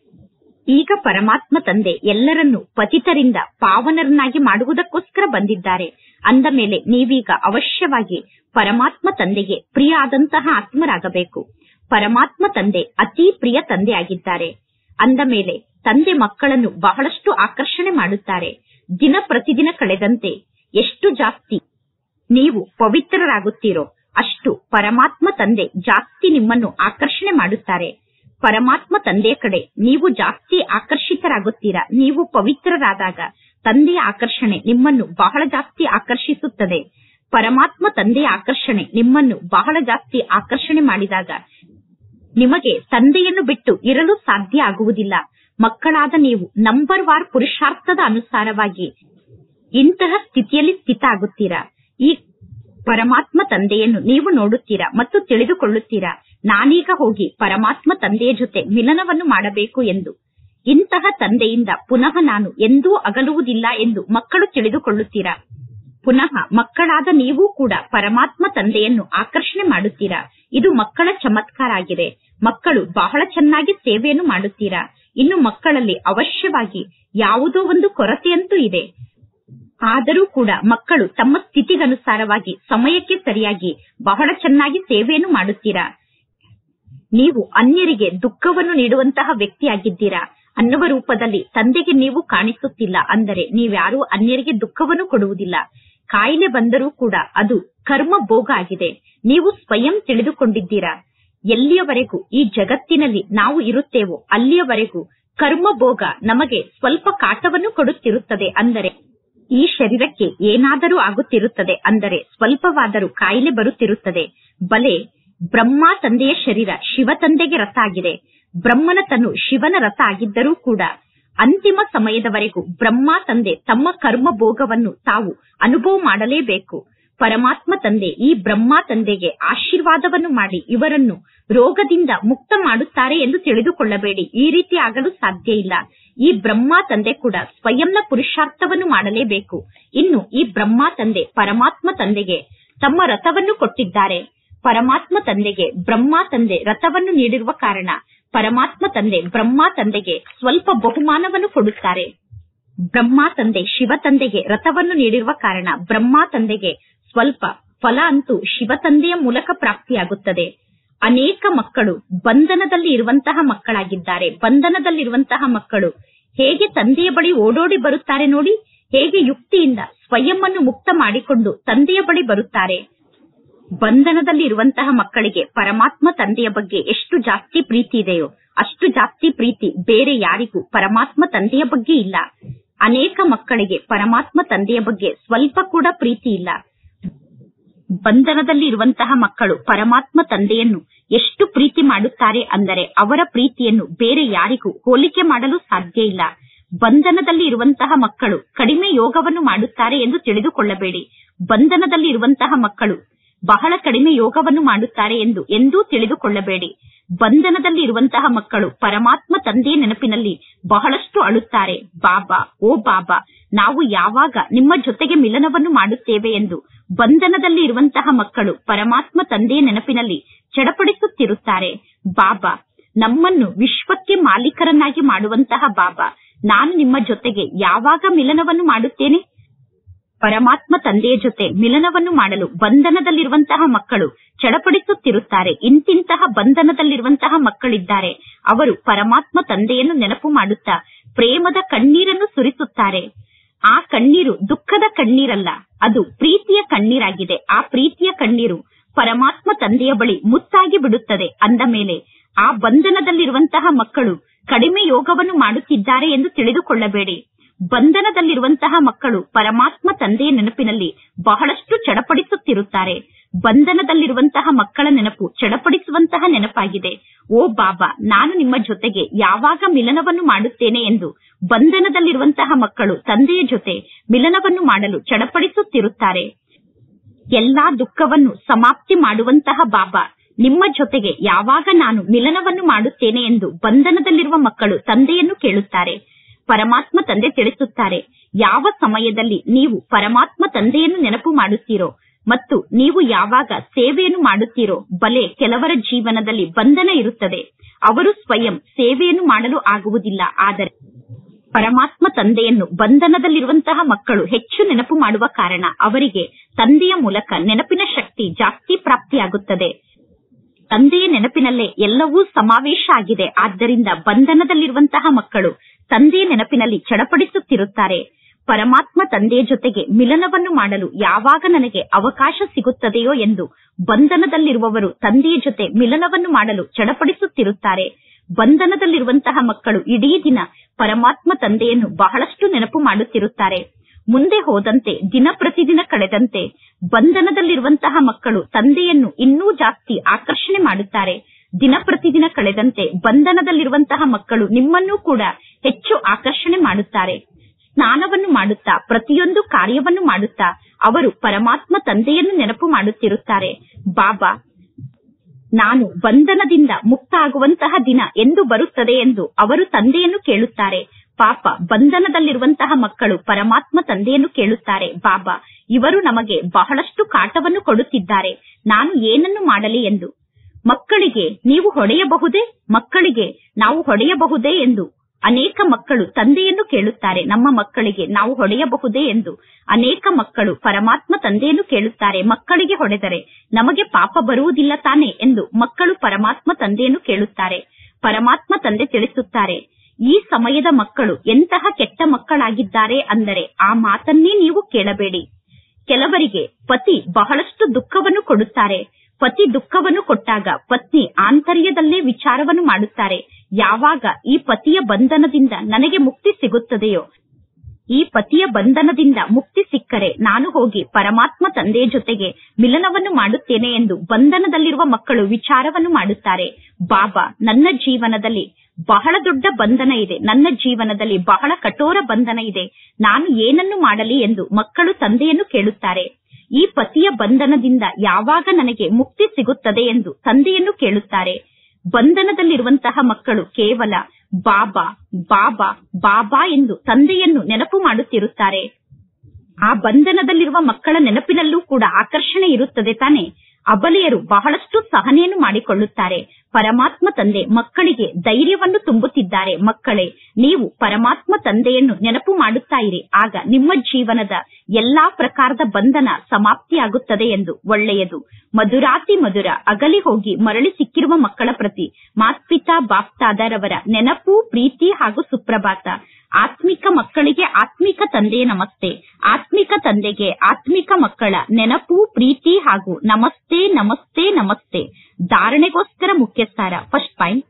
ಈಗ ಪರಮಾತ್ಮ ತಂದೆ ಎಲ್ಲರನ್ನೂ ಪತಿತರಿಂದ ಪಾವನರನ್ನಾಗಿ ಮಾಡುವುದಕ್ಕೋಸ್ಕರ ಬಂದಿದ್ದಾರೆ. ಅಂದ ಮೇಲೆ ನೀವೀಗ ಅವಶ್ಯವಾಗಿ ಪರಮಾತ್ಮ ತಂದೆಗೆ ಪ್ರಿಯ ಆದಂತಹ ಆತ್ಮರಾಗಬೇಕು. ಪರಮಾತ್ಮ ತಂದೆ ಅತಿ ಪ್ರಿಯ ತಂದೆ ಆಗಿದ್ದಾರೆ. ಅಂದ ಮೇಲೆ ತಂದೆ ಮಕ್ಕಳನ್ನು ಬಹಳಷ್ಟು ಆಕರ್ಷಣೆ ಮಾಡುತ್ತಾರೆ. ದಿನ ಪ್ರತಿದಿನ ಕಳೆದಂತೆ ಎಷ್ಟು ಜಾಸ್ತಿ ನೀವು ಪವಿತ್ರರಾಗುತ್ತೀರೋ ಅಷ್ಟು ಪರಮಾತ್ಮ ತಂದೆ ಜಾಸ್ತಿ ನಿಮ್ಮನ್ನು ಆಕರ್ಷಣೆ ಮಾಡುತ್ತಾರೆ. ಪರಮಾತ್ಮ ತಂದೆಯ ಕಡೆ ನೀವು ಜಾಸ್ತಿ ಆಕರ್ಷಿತರಾಗುತ್ತೀರಾ. ನೀವು ಪವಿತ್ರರಾದಾಗ ತಂದೆಯ ಆಕರ್ಷಣೆ ನಿಮ್ಮನ್ನು ಬಹಳ ಜಾಸ್ತಿ ಆಕರ್ಷಿಸುತ್ತದೆ. ಪರಮಾತ್ಮ ತಂದೆಯ ಆಕರ್ಷಣೆ ನಿಮ್ಮನ್ನು ಬಹಳ ಜಾಸ್ತಿ ಆಕರ್ಷಣೆ ಮಾಡಿದಾಗ ನಿಮಗೆ ತಂದೆಯನ್ನು ಬಿಟ್ಟು ಇರಲು ಸಾಧ್ಯ ಆಗುವುದಿಲ್ಲ. ಮಕ್ಕಳಾದ ನೀವು ನಂಬರ್ ವಾರ್ ಪುರುಷಾರ್ಥದ ಅನುಸಾರವಾಗಿ ಇಂತಹ ಸ್ಥಿತಿಯಲ್ಲಿ ಸ್ಥಿತ ಆಗುತ್ತೀರಾ. ಪರಮಾತ್ಮ ತಂದೆಯನ್ನು ನೀವು ನೋಡುತ್ತೀರಾ ಮತ್ತು ತಿಳಿದುಕೊಳ್ಳುತ್ತೀರಾ, ನಾನೀಗ ಹೋಗಿ ಪರಮಾತ್ಮ ತಂದೆಯ ಜೊತೆ ಮಿಲನವನ್ನು ಮಾಡಬೇಕು ಎಂದು. ಇಂತಹ ತಂದೆಯಿಂದ ಪುನಃ ನಾನು ಎಂದೂ ಅಗಲುವುದಿಲ್ಲ ಎಂದು ಮಕ್ಕಳು ತಿಳಿದುಕೊಳ್ಳುತ್ತೀರಾ. ಪುನಃ ಮಕ್ಕಳಾದ ನೀವು ಕೂಡ ಪರಮಾತ್ಮ ತಂದೆಯನ್ನು ಆಕರ್ಷಣೆ ಮಾಡುತ್ತೀರಾ. ಇದು ಮಕ್ಕಳ ಚಮತ್ಕಾರ ಆಗಿದೆ. ಮಕ್ಕಳು ಬಹಳ ಚೆನ್ನಾಗಿ ಸೇವೆಯನ್ನು ಮಾಡುತ್ತೀರಾ. ಇನ್ನು ಮಕ್ಕಳಲ್ಲಿ ಅವಶ್ಯವಾಗಿ ಯಾವುದೋ ಒಂದು ಕೊರತೆಯಂತೂ ಇದೆ. ಆದರೂ ಕೂಡ ಮಕ್ಕಳು ತಮ್ಮ ಸ್ಥಿತಿಗನುಸಾರವಾಗಿ ಸಮಯಕ್ಕೆ ಸರಿಯಾಗಿ ಬಹಳ ಚೆನ್ನಾಗಿ ಸೇವೆಯನ್ನು ಮಾಡುತ್ತೀರಾ. ನೀವು ಅನ್ಯರಿಗೆ ದುಃಖವನ್ನು ನೀಡುವಂತಹ ವ್ಯಕ್ತಿಯಾಗಿದ್ದೀರಾ ಅನ್ನುವ ರೂಪದಲ್ಲಿ ತಂದೆಗೆ ನೀವು ಕಾಣಿಸುತ್ತಿಲ್ಲ. ಅಂದರೆ ನೀವ್ಯಾರೂ ಅನ್ಯರಿಗೆ ದುಃಖವನ್ನು ಕೊಡುವುದಿಲ್ಲ. ಕಾಯಿಲೆ ಬಂದರೂ ಕೂಡ ಅದು ಕರ್ಮ ಭೋಗ ಆಗಿದೆ. ನೀವು ಸ್ವಯಂ ತಿಳಿದುಕೊಂಡಿದ್ದೀರಾ. ಎಲ್ಲಿಯವರೆಗೂ ಈ ಜಗತ್ತಿನಲ್ಲಿ ನಾವು ಇರುತ್ತೇವೋ ಅಲ್ಲಿಯವರೆಗೂ ಕರ್ಮ ಭೋಗ ನಮಗೆ ಸ್ವಲ್ಪ ಕಾಟವನ್ನು ಕೊಡುತ್ತಿರುತ್ತದೆ. ಅಂದರೆ ಈ ಶರೀರಕ್ಕೆ ಏನಾದರೂ ಆಗುತ್ತಿರುತ್ತದೆ. ಅಂದರೆ ಸ್ವಲ್ಪವಾದರೂ ಕಾಯಿಲೆ ಬರುತ್ತಿರುತ್ತದೆ. ಬಲೆ ಬ್ರಹ್ಮ ತಂದೆಯ ಶರೀರ ಶಿವ ತಂದೆಗೆ ರಥ ಆಗಿದೆ. ಬ್ರಹ್ಮನ ತನು ಶಿವನ ರಥ ಆಗಿದ್ದರೂ ಕೂಡ ಅಂತಿಮ ಸಮಯದವರೆಗೂ ಬ್ರಹ್ಮ ತಂದೆ ತಮ್ಮ ಕರ್ಮ ಭೋಗವನ್ನು ತಾವು ಅನುಭವ ಮಾಡಲೇಬೇಕು. ಪರಮಾತ್ಮ ತಂದೆ ಈ ಬ್ರಹ್ಮ ತಂದೆಗೆ ಆಶೀರ್ವಾದವನ್ನು ಮಾಡಿ ಇವರನ್ನು ರೋಗದಿಂದ ಮುಕ್ತ ಮಾಡುತ್ತಾರೆ ಎಂದು ತಿಳಿದುಕೊಳ್ಳಬೇಡಿ. ಈ ರೀತಿ ಆಗಲು ಸಾಧ್ಯ ಇಲ್ಲ. ಈ ಬ್ರಹ್ಮ ತಂದೆ ಕೂಡ ಸ್ವಯಂನ ಪುರುಷಾರ್ಥವನ್ನು ಮಾಡಲೇಬೇಕು. ಇನ್ನು ಈ ಬ್ರಹ್ಮ ತಂದೆ ಪರಮಾತ್ಮ ತಂದೆಗೆ ತಮ್ಮ ರಥವನ್ನು ಕೊಟ್ಟಿದ್ದಾರೆ. ಪರಮಾತ್ಮ ತಂದೆಗೆ ಬ್ರಹ್ಮ ತಂದೆ ರಥವನ್ನು ನೀಡಿರುವ ಕಾರಣ ಪರಮಾತ್ಮ ತಂದೆ ಬ್ರಹ್ಮ ತಂದೆಗೆ ಸ್ವಲ್ಪ ಬಹುಮಾನವನ್ನು ಕೊಡುತ್ತಾರೆ. ಬ್ರಹ್ಮ ತಂದೆ ಶಿವ ತಂದೆಗೆ ರಥವನ್ನು ನೀಡಿರುವ ಕಾರಣ ಬ್ರಹ್ಮ ತಂದೆಗೆ ಸ್ವಲ್ಪ ಫಲ ಅಂತೂ ಶಿವ ತಂದೆಯ ಮೂಲಕ ಪ್ರಾಪ್ತಿಯಾಗುತ್ತದೆ. ಅನೇಕ ಮಕ್ಕಳು ಬಂಧನದಲ್ಲಿ ಇರುವಂತಹ ಮಕ್ಕಳಾಗಿದ್ದಾರೆ. ಬಂಧನದಲ್ಲಿರುವಂತಹ ಮಕ್ಕಳು ಹೇಗೆ ತಂದೆಯ ಬಳಿ ಓಡೋಡಿ ಬರುತ್ತಾರೆ ನೋಡಿ. ಹೇಗೆ ಯುಕ್ತಿಯಿಂದ ಸ್ವಯಂವನ್ನು ಮುಕ್ತ ಮಾಡಿಕೊಂಡು ತಂದೆಯ ಬಳಿ ಬರುತ್ತಾರೆ. ಬಂಧನದಲ್ಲಿ ಇರುವಂತಹ ಮಕ್ಕಳಿಗೆ ಪರಮಾತ್ಮ ತಂದೆಯ ಬಗ್ಗೆ ಎಷ್ಟು ಜಾಸ್ತಿ ಪ್ರೀತಿ ಇದೆಯೋ ಅಷ್ಟು ಜಾಸ್ತಿ ಪ್ರೀತಿ ಬೇರೆ ಯಾರಿಗೂ ಪರಮಾತ್ಮ ತಂದೆಯ ಬಗ್ಗೆ ಇಲ್ಲ. ಅನೇಕ ಮಕ್ಕಳಿಗೆ ಪರಮಾತ್ಮ ತಂದೆಯ ಬಗ್ಗೆ ಸ್ವಲ್ಪ ಕೂಡ ಪ್ರೀತಿ ಇಲ್ಲ. ಬಂಧನದಲ್ಲಿ ಇರುವಂತಹ ಮಕ್ಕಳು ಪರಮಾತ್ಮ ತಂದೆಯನ್ನು ಎಷ್ಟು ಪ್ರೀತಿ ಮಾಡುತ್ತಾರೆ ಅಂದರೆ ಅವರ ಪ್ರೀತಿಯನ್ನು ಬೇರೆ ಯಾರಿಗೂ ಹೋಲಿಕೆ ಮಾಡಲು ಸಾಧ್ಯ ಇಲ್ಲ. ಬಂಧನದಲ್ಲಿ ಇರುವಂತಹ ಮಕ್ಕಳು ಕಡಿಮೆ ಯೋಗವನ್ನು ಮಾಡುತ್ತಾರೆ ಎಂದು ತಿಳಿದುಕೊಳ್ಳಬೇಡಿ. ಬಂಧನದಲ್ಲಿ ಇರುವಂತಹ ಮಕ್ಕಳು ಬಹಳ ಕಡಿಮೆ ಯೋಗವನ್ನು ಮಾಡುತ್ತಾರೆ ಎಂದು ಎಂದೂ ತಿಳಿದುಕೊಳ್ಳಬೇಡಿ. ಬಂಧನದಲ್ಲಿ ಇರುವಂತಹ ಮಕ್ಕಳು ಪರಮಾತ್ಮ ತಂದೆಯ ನೆನಪಿನಲ್ಲಿ ಬಹಳಷ್ಟು ಅಳುತ್ತಾರೆ. ಬಾಬಾ, ಓ ಬಾಬಾ, ನಾವು ಯಾವಾಗ ನಿಮ್ಮ ಜೊತೆಗೆ ಮಿಲನವನ್ನು ಮಾಡುತ್ತೇವೆ ಎಂದು ಬಂಧನದಲ್ಲಿ ಇರುವಂತಹ ಮಕ್ಕಳು ಪರಮಾತ್ಮ ತಂದೆಯ ನೆನಪಿನಲ್ಲಿ ಚಡಪಡಿಸುತ್ತಿರುತ್ತಾರೆ. ಬಾಬಾ, ನಮ್ಮನ್ನು ವಿಶ್ವಕ್ಕೆ ಮಾಲೀಕರನ್ನಾಗಿ ಮಾಡುವಂತಹ ಬಾಬಾ, ನಾನು ನಿಮ್ಮ ಜೊತೆಗೆ ಯಾವಾಗ ಮಿಲನವನ್ನು ಮಾಡುತ್ತೇನೆ? ಪರಮಾತ್ಮ ತಂದೆಯ ಜೊತೆ ಮಿಲನವನ್ನು ಮಾಡಲು ಬಂಧನದಲ್ಲಿರುವಂತಹ ಮಕ್ಕಳು ಚಡಪಡಿಸುತ್ತಿರುತ್ತಾರೆ. ಇಂತಿಂತಹ ಬಂಧನದಲ್ಲಿರುವಂತಹ ಮಕ್ಕಳಿದ್ದಾರೆ. ಅವರು ಪರಮಾತ್ಮ ತಂದೆಯನ್ನು ನೆನಪು ಮಾಡುತ್ತಾ ಪ್ರೇಮದ ಕಣ್ಣೀರನ್ನು ಸುರಿಸುತ್ತಾರೆ. ಆ ಕಣ್ಣೀರು ದುಃಖದ ಕಣ್ಣೀರಲ್ಲ, ಅದು ಪ್ರೀತಿಯ ಕಣ್ಣೀರಾಗಿದೆ. ಆ ಪ್ರೀತಿಯ ಕಣ್ಣೀರು ಪರಮಾತ್ಮ ತಂದೆಯ ಬಳಿ ಮುತ್ತಾಗಿ ಬಿಡುತ್ತದೆ. ಅಂದ ಮೇಲೆ ಆ ಬಂಧನದಲ್ಲಿರುವಂತಹ ಮಕ್ಕಳು ಕಡಿಮೆ ಯೋಗವನ್ನು ಮಾಡುತ್ತಿದ್ದಾರೆ ಎಂದು ತಿಳಿದುಕೊಳ್ಳಬೇಡಿ. ಬಂಧನದಲ್ಲಿರುವಂತಹ ಮಕ್ಕಳು ಪರಮಾತ್ಮ ತಂದೆಯ ನೆನಪಿನಲ್ಲಿ ಬಹಳಷ್ಟು ಚಡಪಡಿಸುತ್ತಿರುತ್ತಾರೆ. ಬಂಧನದಲ್ಲಿರುವಂತಹ ಮಕ್ಕಳ ನೆನಪು ಚಡಪಡಿಸುವಂತಹ ನೆನಪಾಗಿದೆ. ಓ ಬಾಬಾ, ನಾನು ನಿಮ್ಮ ಜೊತೆಗೆ ಯಾವಾಗ ಮಿಲನವನ್ನು ಮಾಡುತ್ತೇನೆ ಎಂದು ಬಂಧನದಲ್ಲಿರುವಂತಹ ಮಕ್ಕಳು ತಂದೆಯ ಜೊತೆ ಮಿಲನವನ್ನು ಮಾಡಲು ಚಡಪಡಿಸುತ್ತಿರುತ್ತಾರೆ. ಎಲ್ಲಾ ದುಃಖವನ್ನು ಸಮಾಪ್ತಿ ಮಾಡುವಂತಹ ಬಾಬಾ, ನಿಮ್ಮ ಜೊತೆಗೆ ಯಾವಾಗ ನಾನು ಮಿಲನವನ್ನು ಮಾಡುತ್ತೇನೆ ಎಂದು ಬಂಧನದಲ್ಲಿರುವ ಮಕ್ಕಳು ತಂದೆಯನ್ನು ಕೇಳುತ್ತಾರೆ. ಪರಮಾತ್ಮ ತಂದೆ ತಿಳಿಸುತ್ತಾರೆ, ಯಾವ ಸಮಯದಲ್ಲಿ ನೀವು ಪರಮಾತ್ಮ ತಂದೆಯನ್ನು ನೆನಪು ಮಾಡುತ್ತೀರೋ ಮತ್ತು ನೀವು ಯಾವಾಗ ಸೇವೆಯನ್ನು ಮಾಡುತ್ತೀರೋ, ಬಲೆ ಕೆಲವರ ಜೀವನದಲ್ಲಿ ಬಂಧನ ಇರುತ್ತದೆ. ಅವರು ಸ್ವಯಂ ಸೇವೆಯನ್ನು ಮಾಡಲು ಆಗುವುದಿಲ್ಲ. ಆದರೆ ಪರಮಾತ್ಮ ತಂದೆಯನ್ನು ಬಂಧನದಲ್ಲಿರುವಂತಹ ಮಕ್ಕಳು ಹೆಚ್ಚು ನೆನಪು ಮಾಡುವ ಕಾರಣ ಅವರಿಗೆ ತಂದೆಯ ಮೂಲಕ ನೆನಪಿನ ಶಕ್ತಿ ಜಾಸ್ತಿ ಪ್ರಾಪ್ತಿಯಾಗುತ್ತದೆ. ತಂದೆಯ ನೆನಪಿನಲ್ಲೇ ಎಲ್ಲವೂ ಸಮಾವೇಶ ಆಗಿದೆ. ಆದ್ದರಿಂದ ಬಂಧನದಲ್ಲಿರುವಂತಹ ಮಕ್ಕಳು ತಂದೆಯ ನೆನಪಿನಲ್ಲಿ ಚಡಪಡಿಸುತ್ತಿರುತ್ತಾರೆ. ಪರಮಾತ್ಮ ತಂದೆಯ ಜೊತೆಗೆ ಮಿಲನವನ್ನು ಮಾಡಲು ಯಾವಾಗ ನನಗೆ ಅವಕಾಶ ಸಿಗುತ್ತದೆಯೋ ಎಂದು ಬಂಧನದಲ್ಲಿರುವವರು ತಂದೆಯ ಜೊತೆ ಮಿಲನವನ್ನು ಮಾಡಲು ಚಡಪಡಿಸುತ್ತಿರುತ್ತಾರೆ. ಬಂಧನದಲ್ಲಿರುವಂತಹ ಮಕ್ಕಳು ಇಡೀ ದಿನ ಪರಮಾತ್ಮ ತಂದೆಯನ್ನು ಬಹಳಷ್ಟು ನೆನಪು ಮಾಡುತ್ತಿರುತ್ತಾರೆ. ಮುಂದೆ ಹೋದಂತೆ ದಿನ ಪ್ರತಿದಿನ ಕಳೆದಂತೆ ಬಂಧನದಲ್ಲಿರುವಂತಹ ಮಕ್ಕಳು ತಂದೆಯನ್ನು ಇನ್ನೂ ಜಾಸ್ತಿ ಆಕರ್ಷಣೆ ಮಾಡುತ್ತಾರೆ. ದಿನ ಪ್ರತಿದಿನ ಕಳೆದಂತೆ ಬಂಧನದಲ್ಲಿರುವಂತಹ ಮಕ್ಕಳು ನಿಮ್ಮನ್ನೂ ಕೂಡ ಹೆಚ್ಚು ಆಕರ್ಷಣೆ ಮಾಡುತ್ತಾರೆ. ಸ್ನಾನವನ್ನು ಮಾಡುತ್ತಾ ಪ್ರತಿಯೊಂದು ಕಾರ್ಯವನ್ನು ಮಾಡುತ್ತಾ ಅವರು ಪರಮಾತ್ಮ ತಂದೆಯನ್ನು ನೆನಪು ಮಾಡುತ್ತಿರುತ್ತಾರೆ. ಬಾಬಾ, ನಾನು ಬಂಧನದಿಂದ ಮುಕ್ತ ಆಗುವಂತಹ ದಿನ ಎಂದು ಬರುತ್ತದೆ ಎಂದು ಅವರು ತಂದೆಯನ್ನು ಕೇಳುತ್ತಾರೆ. ಪಾಪ, ಬಂಧನದಲ್ಲಿರುವಂತಹ ಮಕ್ಕಳು ಪರಮಾತ್ಮ ತಂದೆಯನ್ನು ಕೇಳುತ್ತಾರೆ. ಬಾಬಾ, ಇವರು ನಮಗೆ ಬಹಳಷ್ಟು ಕಾಟವನ್ನು ಕೊಡುತ್ತಿದ್ದಾರೆ, ನಾನು ಏನನ್ನು ಮಾಡಲಿ ಎಂದು. ಮಕ್ಕಳಿಗೆ ನೀವು ಹೊಡೆಯಬಹುದೇ, ಮಕ್ಕಳಿಗೆ ನಾವು ಹೊಡೆಯಬಹುದೇ ಎಂದು ಅನೇಕ ಮಕ್ಕಳು ತಂದೆಯನ್ನು ಕೇಳುತ್ತಾರೆ. ನಮ್ಮ ಮಕ್ಕಳಿಗೆ ನಾವು ಹೊಡೆಯಬಹುದೇ ಎಂದು ಅನೇಕ ಮಕ್ಕಳು ಪರಮಾತ್ಮ ತಂದೆಯನ್ನು ಕೇಳುತ್ತಾರೆ. ಮಕ್ಕಳಿಗೆ ಹೊಡೆದರೆ ನಮಗೆ ಪಾಪ ಬರುವುದಿಲ್ಲ ತಾನೆ ಎಂದು ಮಕ್ಕಳು ಪರಮಾತ್ಮ ತಂದೆಯನ್ನು ಕೇಳುತ್ತಾರೆ. ಪರಮಾತ್ಮ ತಂದೆ ತಿಳಿಸುತ್ತಾರೆ, ಈ ಸಮಯದ ಮಕ್ಕಳು ಎಂತಹ ಕೆಟ್ಟ ಮಕ್ಕಳಾಗಿದ್ದಾರೆ ಅಂದರೆ ಆ ಮಾತನ್ನೇ ನೀವು ಕೇಳಬೇಡಿ. ಕೆಲವರಿಗೆ ಪತಿ ಬಹಳಷ್ಟು ದುಃಖವನ್ನು ಕೊಡುತ್ತಾರೆ. ಪತಿ ದುಃಖವನ್ನು ಕೊಟ್ಟಾಗ ಪತ್ನಿ ಆಂತರ್ಯದಲ್ಲೇ ವಿಚಾರವನ್ನು ಮಾಡುತ್ತಾರೆ, ಯಾವಾಗ ಈ ಪತಿಯ ಬಂಧನದಿಂದ ನನಗೆ ಮುಕ್ತಿ ಸಿಗುತ್ತದೆಯೋ, ಈ ಪತಿಯ ಬಂಧನದಿಂದ ಮುಕ್ತಿ ಸಿಕ್ಕರೆ ನಾನು ಹೋಗಿ ಪರಮಾತ್ಮ ತಂದೆಯ ಜೊತೆಗೆ ಮಿಲನವನ್ನು ಮಾಡುತ್ತೇನೆ ಎಂದು ಬಂಧನದಲ್ಲಿರುವ ಮಕ್ಕಳು ವಿಚಾರವನ್ನು ಮಾಡುತ್ತಾರೆ. ಬಾಬಾ, ನನ್ನ ಜೀವನದಲ್ಲಿ ಬಹಳ ದೊಡ್ಡ ಬಂಧನ ಇದೆ, ನನ್ನ ಜೀವನದಲ್ಲಿ ಬಹಳ ಕಠೋರ ಬಂಧನ ಇದೆ, ನಾನು ಏನನ್ನು ಮಾಡಲಿ ಎಂದು ಮಕ್ಕಳು ತಂದೆಯನ್ನು ಕೇಳುತ್ತಾರೆ. ಈ ಪತಿಯ ಬಂಧನದಿಂದ ಯಾವಾಗ ನನಗೆ ಮುಕ್ತಿ ಸಿಗುತ್ತದೆ ಎಂದು ತಂದೆಯನ್ನು ಕೇಳುತ್ತಾರೆ. ಬಂಧನದಲ್ಲಿರುವಂತಹ ಮಕ್ಕಳು ಕೇವಲ ಬಾಬಾ ಬಾಬಾ ಬಾಬಾ ಎಂದು ತಂದೆಯನ್ನು ನೆನಪು ಮಾಡುತ್ತಿರುತ್ತಾರೆ. ಆ ಬಂಧನದಲ್ಲಿರುವ ಮಕ್ಕಳ ನೆನಪಿನಲ್ಲೂ ಕೂಡ ಆಕರ್ಷಣೆ ಇರುತ್ತದೆ ತಾನೆ. ಅಬಲೆಯರು ಬಹಳಷ್ಟು ಸಹನೆಯನ್ನು ಮಾಡಿಕೊಳ್ಳುತ್ತಾರೆ. ಪರಮಾತ್ಮ ತಂದೆ ಮಕ್ಕಳಿಗೆ ಧೈರ್ಯವನ್ನು ತುಂಬುತ್ತಿದ್ದಾರೆ. ಮಕ್ಕಳೇ, ನೀವು ಪರಮಾತ್ಮ ತಂದೆಯನ್ನು ನೆನಪು ಮಾಡುತ್ತಾ ಇರಿ, ಆಗ ನಿಮ್ಮ ಜೀವನದ ಎಲ್ಲಾ ಪ್ರಕಾರದ ಬಂಧನ ಸಮಾಪ್ತಿಯಾಗುತ್ತದೆ ಎಂದು. ಒಳ್ಳೆಯದು. ಮಧುರಾತಿ ಮಧುರ ಅಗಲಿ ಹೋಗಿ ಮರಳಿ ಸಿಕ್ಕಿರುವ ಮಕ್ಕಳ ಪ್ರತಿ ಮಾತ್ಪಿತಾ ಬಾಪ್ತಾದರವರ ನೆನಪು, ಪ್ರೀತಿ ಹಾಗೂ ಸುಪ್ರಭಾತ. ಆತ್ಮಿಕ ಮಕ್ಕಳಿಗೆ ಆತ್ಮಿಕ ತಂದೆಯ ನಮಸ್ತೆ, ಆತ್ಮಿಕ ತಂದೆಗೆ ಆತ್ಮಿಕ ಮಕ್ಕಳ ನೆನಪು, ಪ್ರೀತಿ ಹಾಗೂ ನಮಸ್ತೆ ನಮಸ್ತೆ ನಮಸ್ತೆ. ಧಾರಣೆಗೋಸ್ಕರ ಮುಖ್ಯ ಸಾರ. ಫಸ್ಟ್ ಪಾಯಿಂಟ್,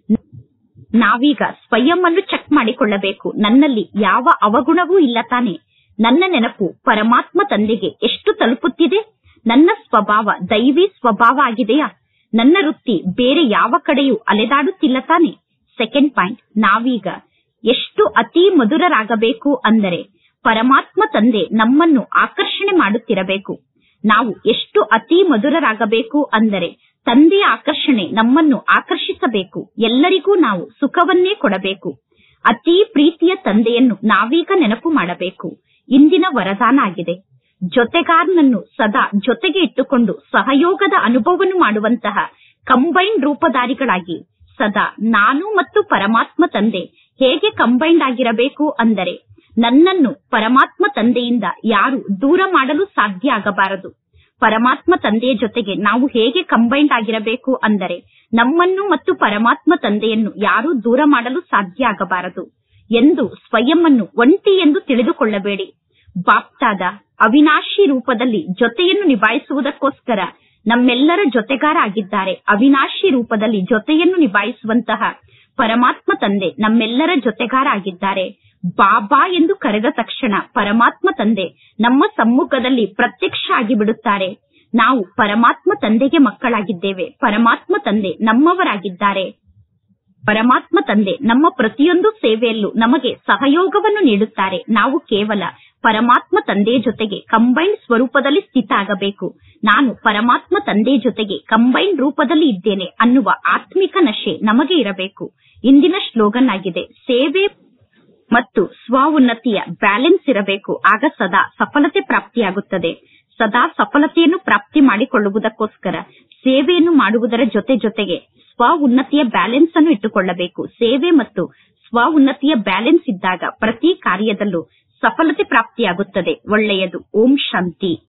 ನಾವೀಗ ಸ್ವಯಂ ಅನ್ನು ಚೆಕ್ ಮಾಡಿಕೊಳ್ಳಬೇಕು. ನನ್ನಲ್ಲಿ ಯಾವ ಅವಗುಣವೂ ಇಲ್ಲ ತಾನೆ. ನನ್ನ ನೆನಪು ಪರಮಾತ್ಮ ತಂದೆಗೆ ಎಷ್ಟು ತಲುಪುತ್ತಿದೆ? ನನ್ನ ಸ್ವಭಾವ ದೈವಿ ಸ್ವಭಾವ ಆಗಿದೆಯಾ? ನನ್ನ ವೃತ್ತಿ ಬೇರೆ ಯಾವ ಕಡೆಯೂ ಅಲೆದಾಡುತ್ತಿಲ್ಲ ತಾನೆ. ಸೆಕೆಂಡ್ ಪಾಯಿಂಟ್, ನಾವೀಗ ಎಷ್ಟು ಅತಿ ಮಧುರರಾಗಬೇಕು ಅಂದರೆ ಪರಮಾತ್ಮ ತಂದೆ ನಮ್ಮನ್ನು ಆಕರ್ಷಣೆ ಮಾಡುತ್ತಿರಬೇಕು. ನಾವು ಎಷ್ಟು ಅತಿ ಮಧುರರಾಗಬೇಕು ಅಂದರೆ ತಂದೆಯ ಆಕರ್ಷಣೆ ನಮ್ಮನ್ನು ಆಕರ್ಷಿಸಬೇಕು. ಎಲ್ಲರಿಗೂ ನಾವು ಸುಖವನ್ನೇ ಕೊಡಬೇಕು. ಅತಿ ಪ್ರೀತಿಯ ತಂದೆಯನ್ನು ನಾವೀಗ ನೆನಪು ಮಾಡಬೇಕು. ಇಂದಿನ ವರದಾನ ಆಗಿದೆ. ಜೊತೆಗಾರನನ್ನು ಸದಾ ಜೊತೆಗೆ ಇಟ್ಟುಕೊಂಡು ಸಹಯೋಗದ ಅನುಭವವನ್ನು ಮಾಡುವಂತಹ ಕಂಬೈನ್ಡ್ ರೂಪಧಾರಿಗಳಾಗಿ ಸದಾ ನಾನು ಮತ್ತು ಪರಮಾತ್ಮ ತಂದೆ ಹೇಗೆ ಕಂಬೈನ್ಡ್ ಆಗಿರಬೇಕು ಅಂದರೆ ನನ್ನನ್ನು ಪರಮಾತ್ಮ ತಂದೆಯಿಂದ ಯಾರು ದೂರ ಮಾಡಲು ಸಾಧ್ಯ ಆಗಬಾರದು. ಪರಮಾತ್ಮ ತಂದೆಯ ಜೊತೆಗೆ ನಾವು ಹೇಗೆ ಕಂಬೈನ್ಡ್ ಆಗಿರಬೇಕು ಅಂದರೆ ನಮ್ಮನ್ನು ಮತ್ತು ಪರಮಾತ್ಮ ತಂದೆಯನ್ನು ಯಾರೂ ದೂರ ಮಾಡಲು ಸಾಧ್ಯ ಆಗಬಾರದು ಎಂದು ಸ್ವಯಂ ಅನ್ನು ಒಂಟಿ ಎಂದು ತಿಳಿದುಕೊಳ್ಳಬೇಡಿ. ಬಾಪ್ತಾದ ಅವಿನಾಶಿ ರೂಪದಲ್ಲಿ ಜೊತೆಯನ್ನು ನಿಭಾಯಿಸುವುದಕ್ಕೋಸ್ಕರ ನಮ್ಮೆಲ್ಲರ ಜೊತೆಗಾರ ಆಗಿದ್ದಾರೆ. ಅವಿನಾಶಿ ರೂಪದಲ್ಲಿ ಜೊತೆಯನ್ನು ನಿಭಾಯಿಸುವಂತಹ ಪರಮಾತ್ಮ ತಂದೆ ನಮ್ಮೆಲ್ಲರ ಜೊತೆಗಾರ ಆಗಿದ್ದಾರೆ. ಬಾಬಾ ಎಂದು ಕರೆದ ತಕ್ಷಣ ಪರಮಾತ್ಮ ತಂದೆ ನಮ್ಮ ಸಮ್ಮುಖದಲ್ಲಿ ಪ್ರತ್ಯಕ್ಷ ಆಗಿಬಿಡುತ್ತಾರೆ. ನಾವು ಪರಮಾತ್ಮ ತಂದೆಗೆ ಮಕ್ಕಳಾಗಿದ್ದೇವೆ. ಪರಮಾತ್ಮ ತಂದೆ ನಮ್ಮವರಾಗಿದ್ದಾರೆ. ಪರಮಾತ್ಮ ತಂದೆ ನಮ್ಮ ಪ್ರತಿಯೊಂದು ಸೇವೆಯಲ್ಲೂ ನಮಗೆ ಸಹಯೋಗವನ್ನು ನೀಡುತ್ತಾರೆ. ನಾವು ಕೇವಲ ಪರಮಾತ್ಮ ತಂದೆಯ ಜೊತೆಗೆ ಕಂಬೈನ್ಡ್ ಸ್ವರೂಪದಲ್ಲಿ ಸ್ಥಿತ ಆಗಬೇಕು. ನಾನು ಪರಮಾತ್ಮ ತಂದೆಯ ಜೊತೆಗೆ ಕಂಬೈನ್ಡ್ ರೂಪದಲ್ಲಿ ಇದ್ದೇನೆ ಅನ್ನುವ ಆತ್ಮಿಕ ನಶೆ ನಮಗೆ ಇರಬೇಕು. ಇಂದಿನ ಸ್ಲೋಗನ್ ಆಗಿದೆ, ಸೇವೆ ಮತ್ತು ಸ್ವ ಉನ್ನತಿಯ ಬ್ಯಾಲೆನ್ಸ್ ಇರಬೇಕು. ಆಗ ಸದಾ ಸಫಲತೆ ಪ್ರಾಪ್ತಿಯಾಗುತ್ತದೆ. ಸದಾ ಸಫಲತೆಯನ್ನು ಪ್ರಾಪ್ತಿ ಮಾಡಿಕೊಳ್ಳುವುದಕ್ಕೋಸ್ಕರ ಸೇವೆಯನ್ನು ಮಾಡುವುದರ ಜೊತೆಗೆ ಸ್ವ ಉನ್ನತಿಯ ಬ್ಯಾಲೆನ್ಸ್ ಅನ್ನು ಇಟ್ಟುಕೊಳ್ಳಬೇಕು. ಸೇವೆ ಮತ್ತು ಸ್ವ ಉನ್ನತಿಯ ಬ್ಯಾಲೆನ್ಸ್ ಇದ್ದಾಗ ಪ್ರತಿ ಕಾರ್ಯದಲ್ಲೂ ಸಫಲತೆ ಪ್ರಾಪ್ತಿಯಾಗುತ್ತದೆ. ಒಳ್ಳೆಯದು. ಓಂ ಶಾಂತಿ.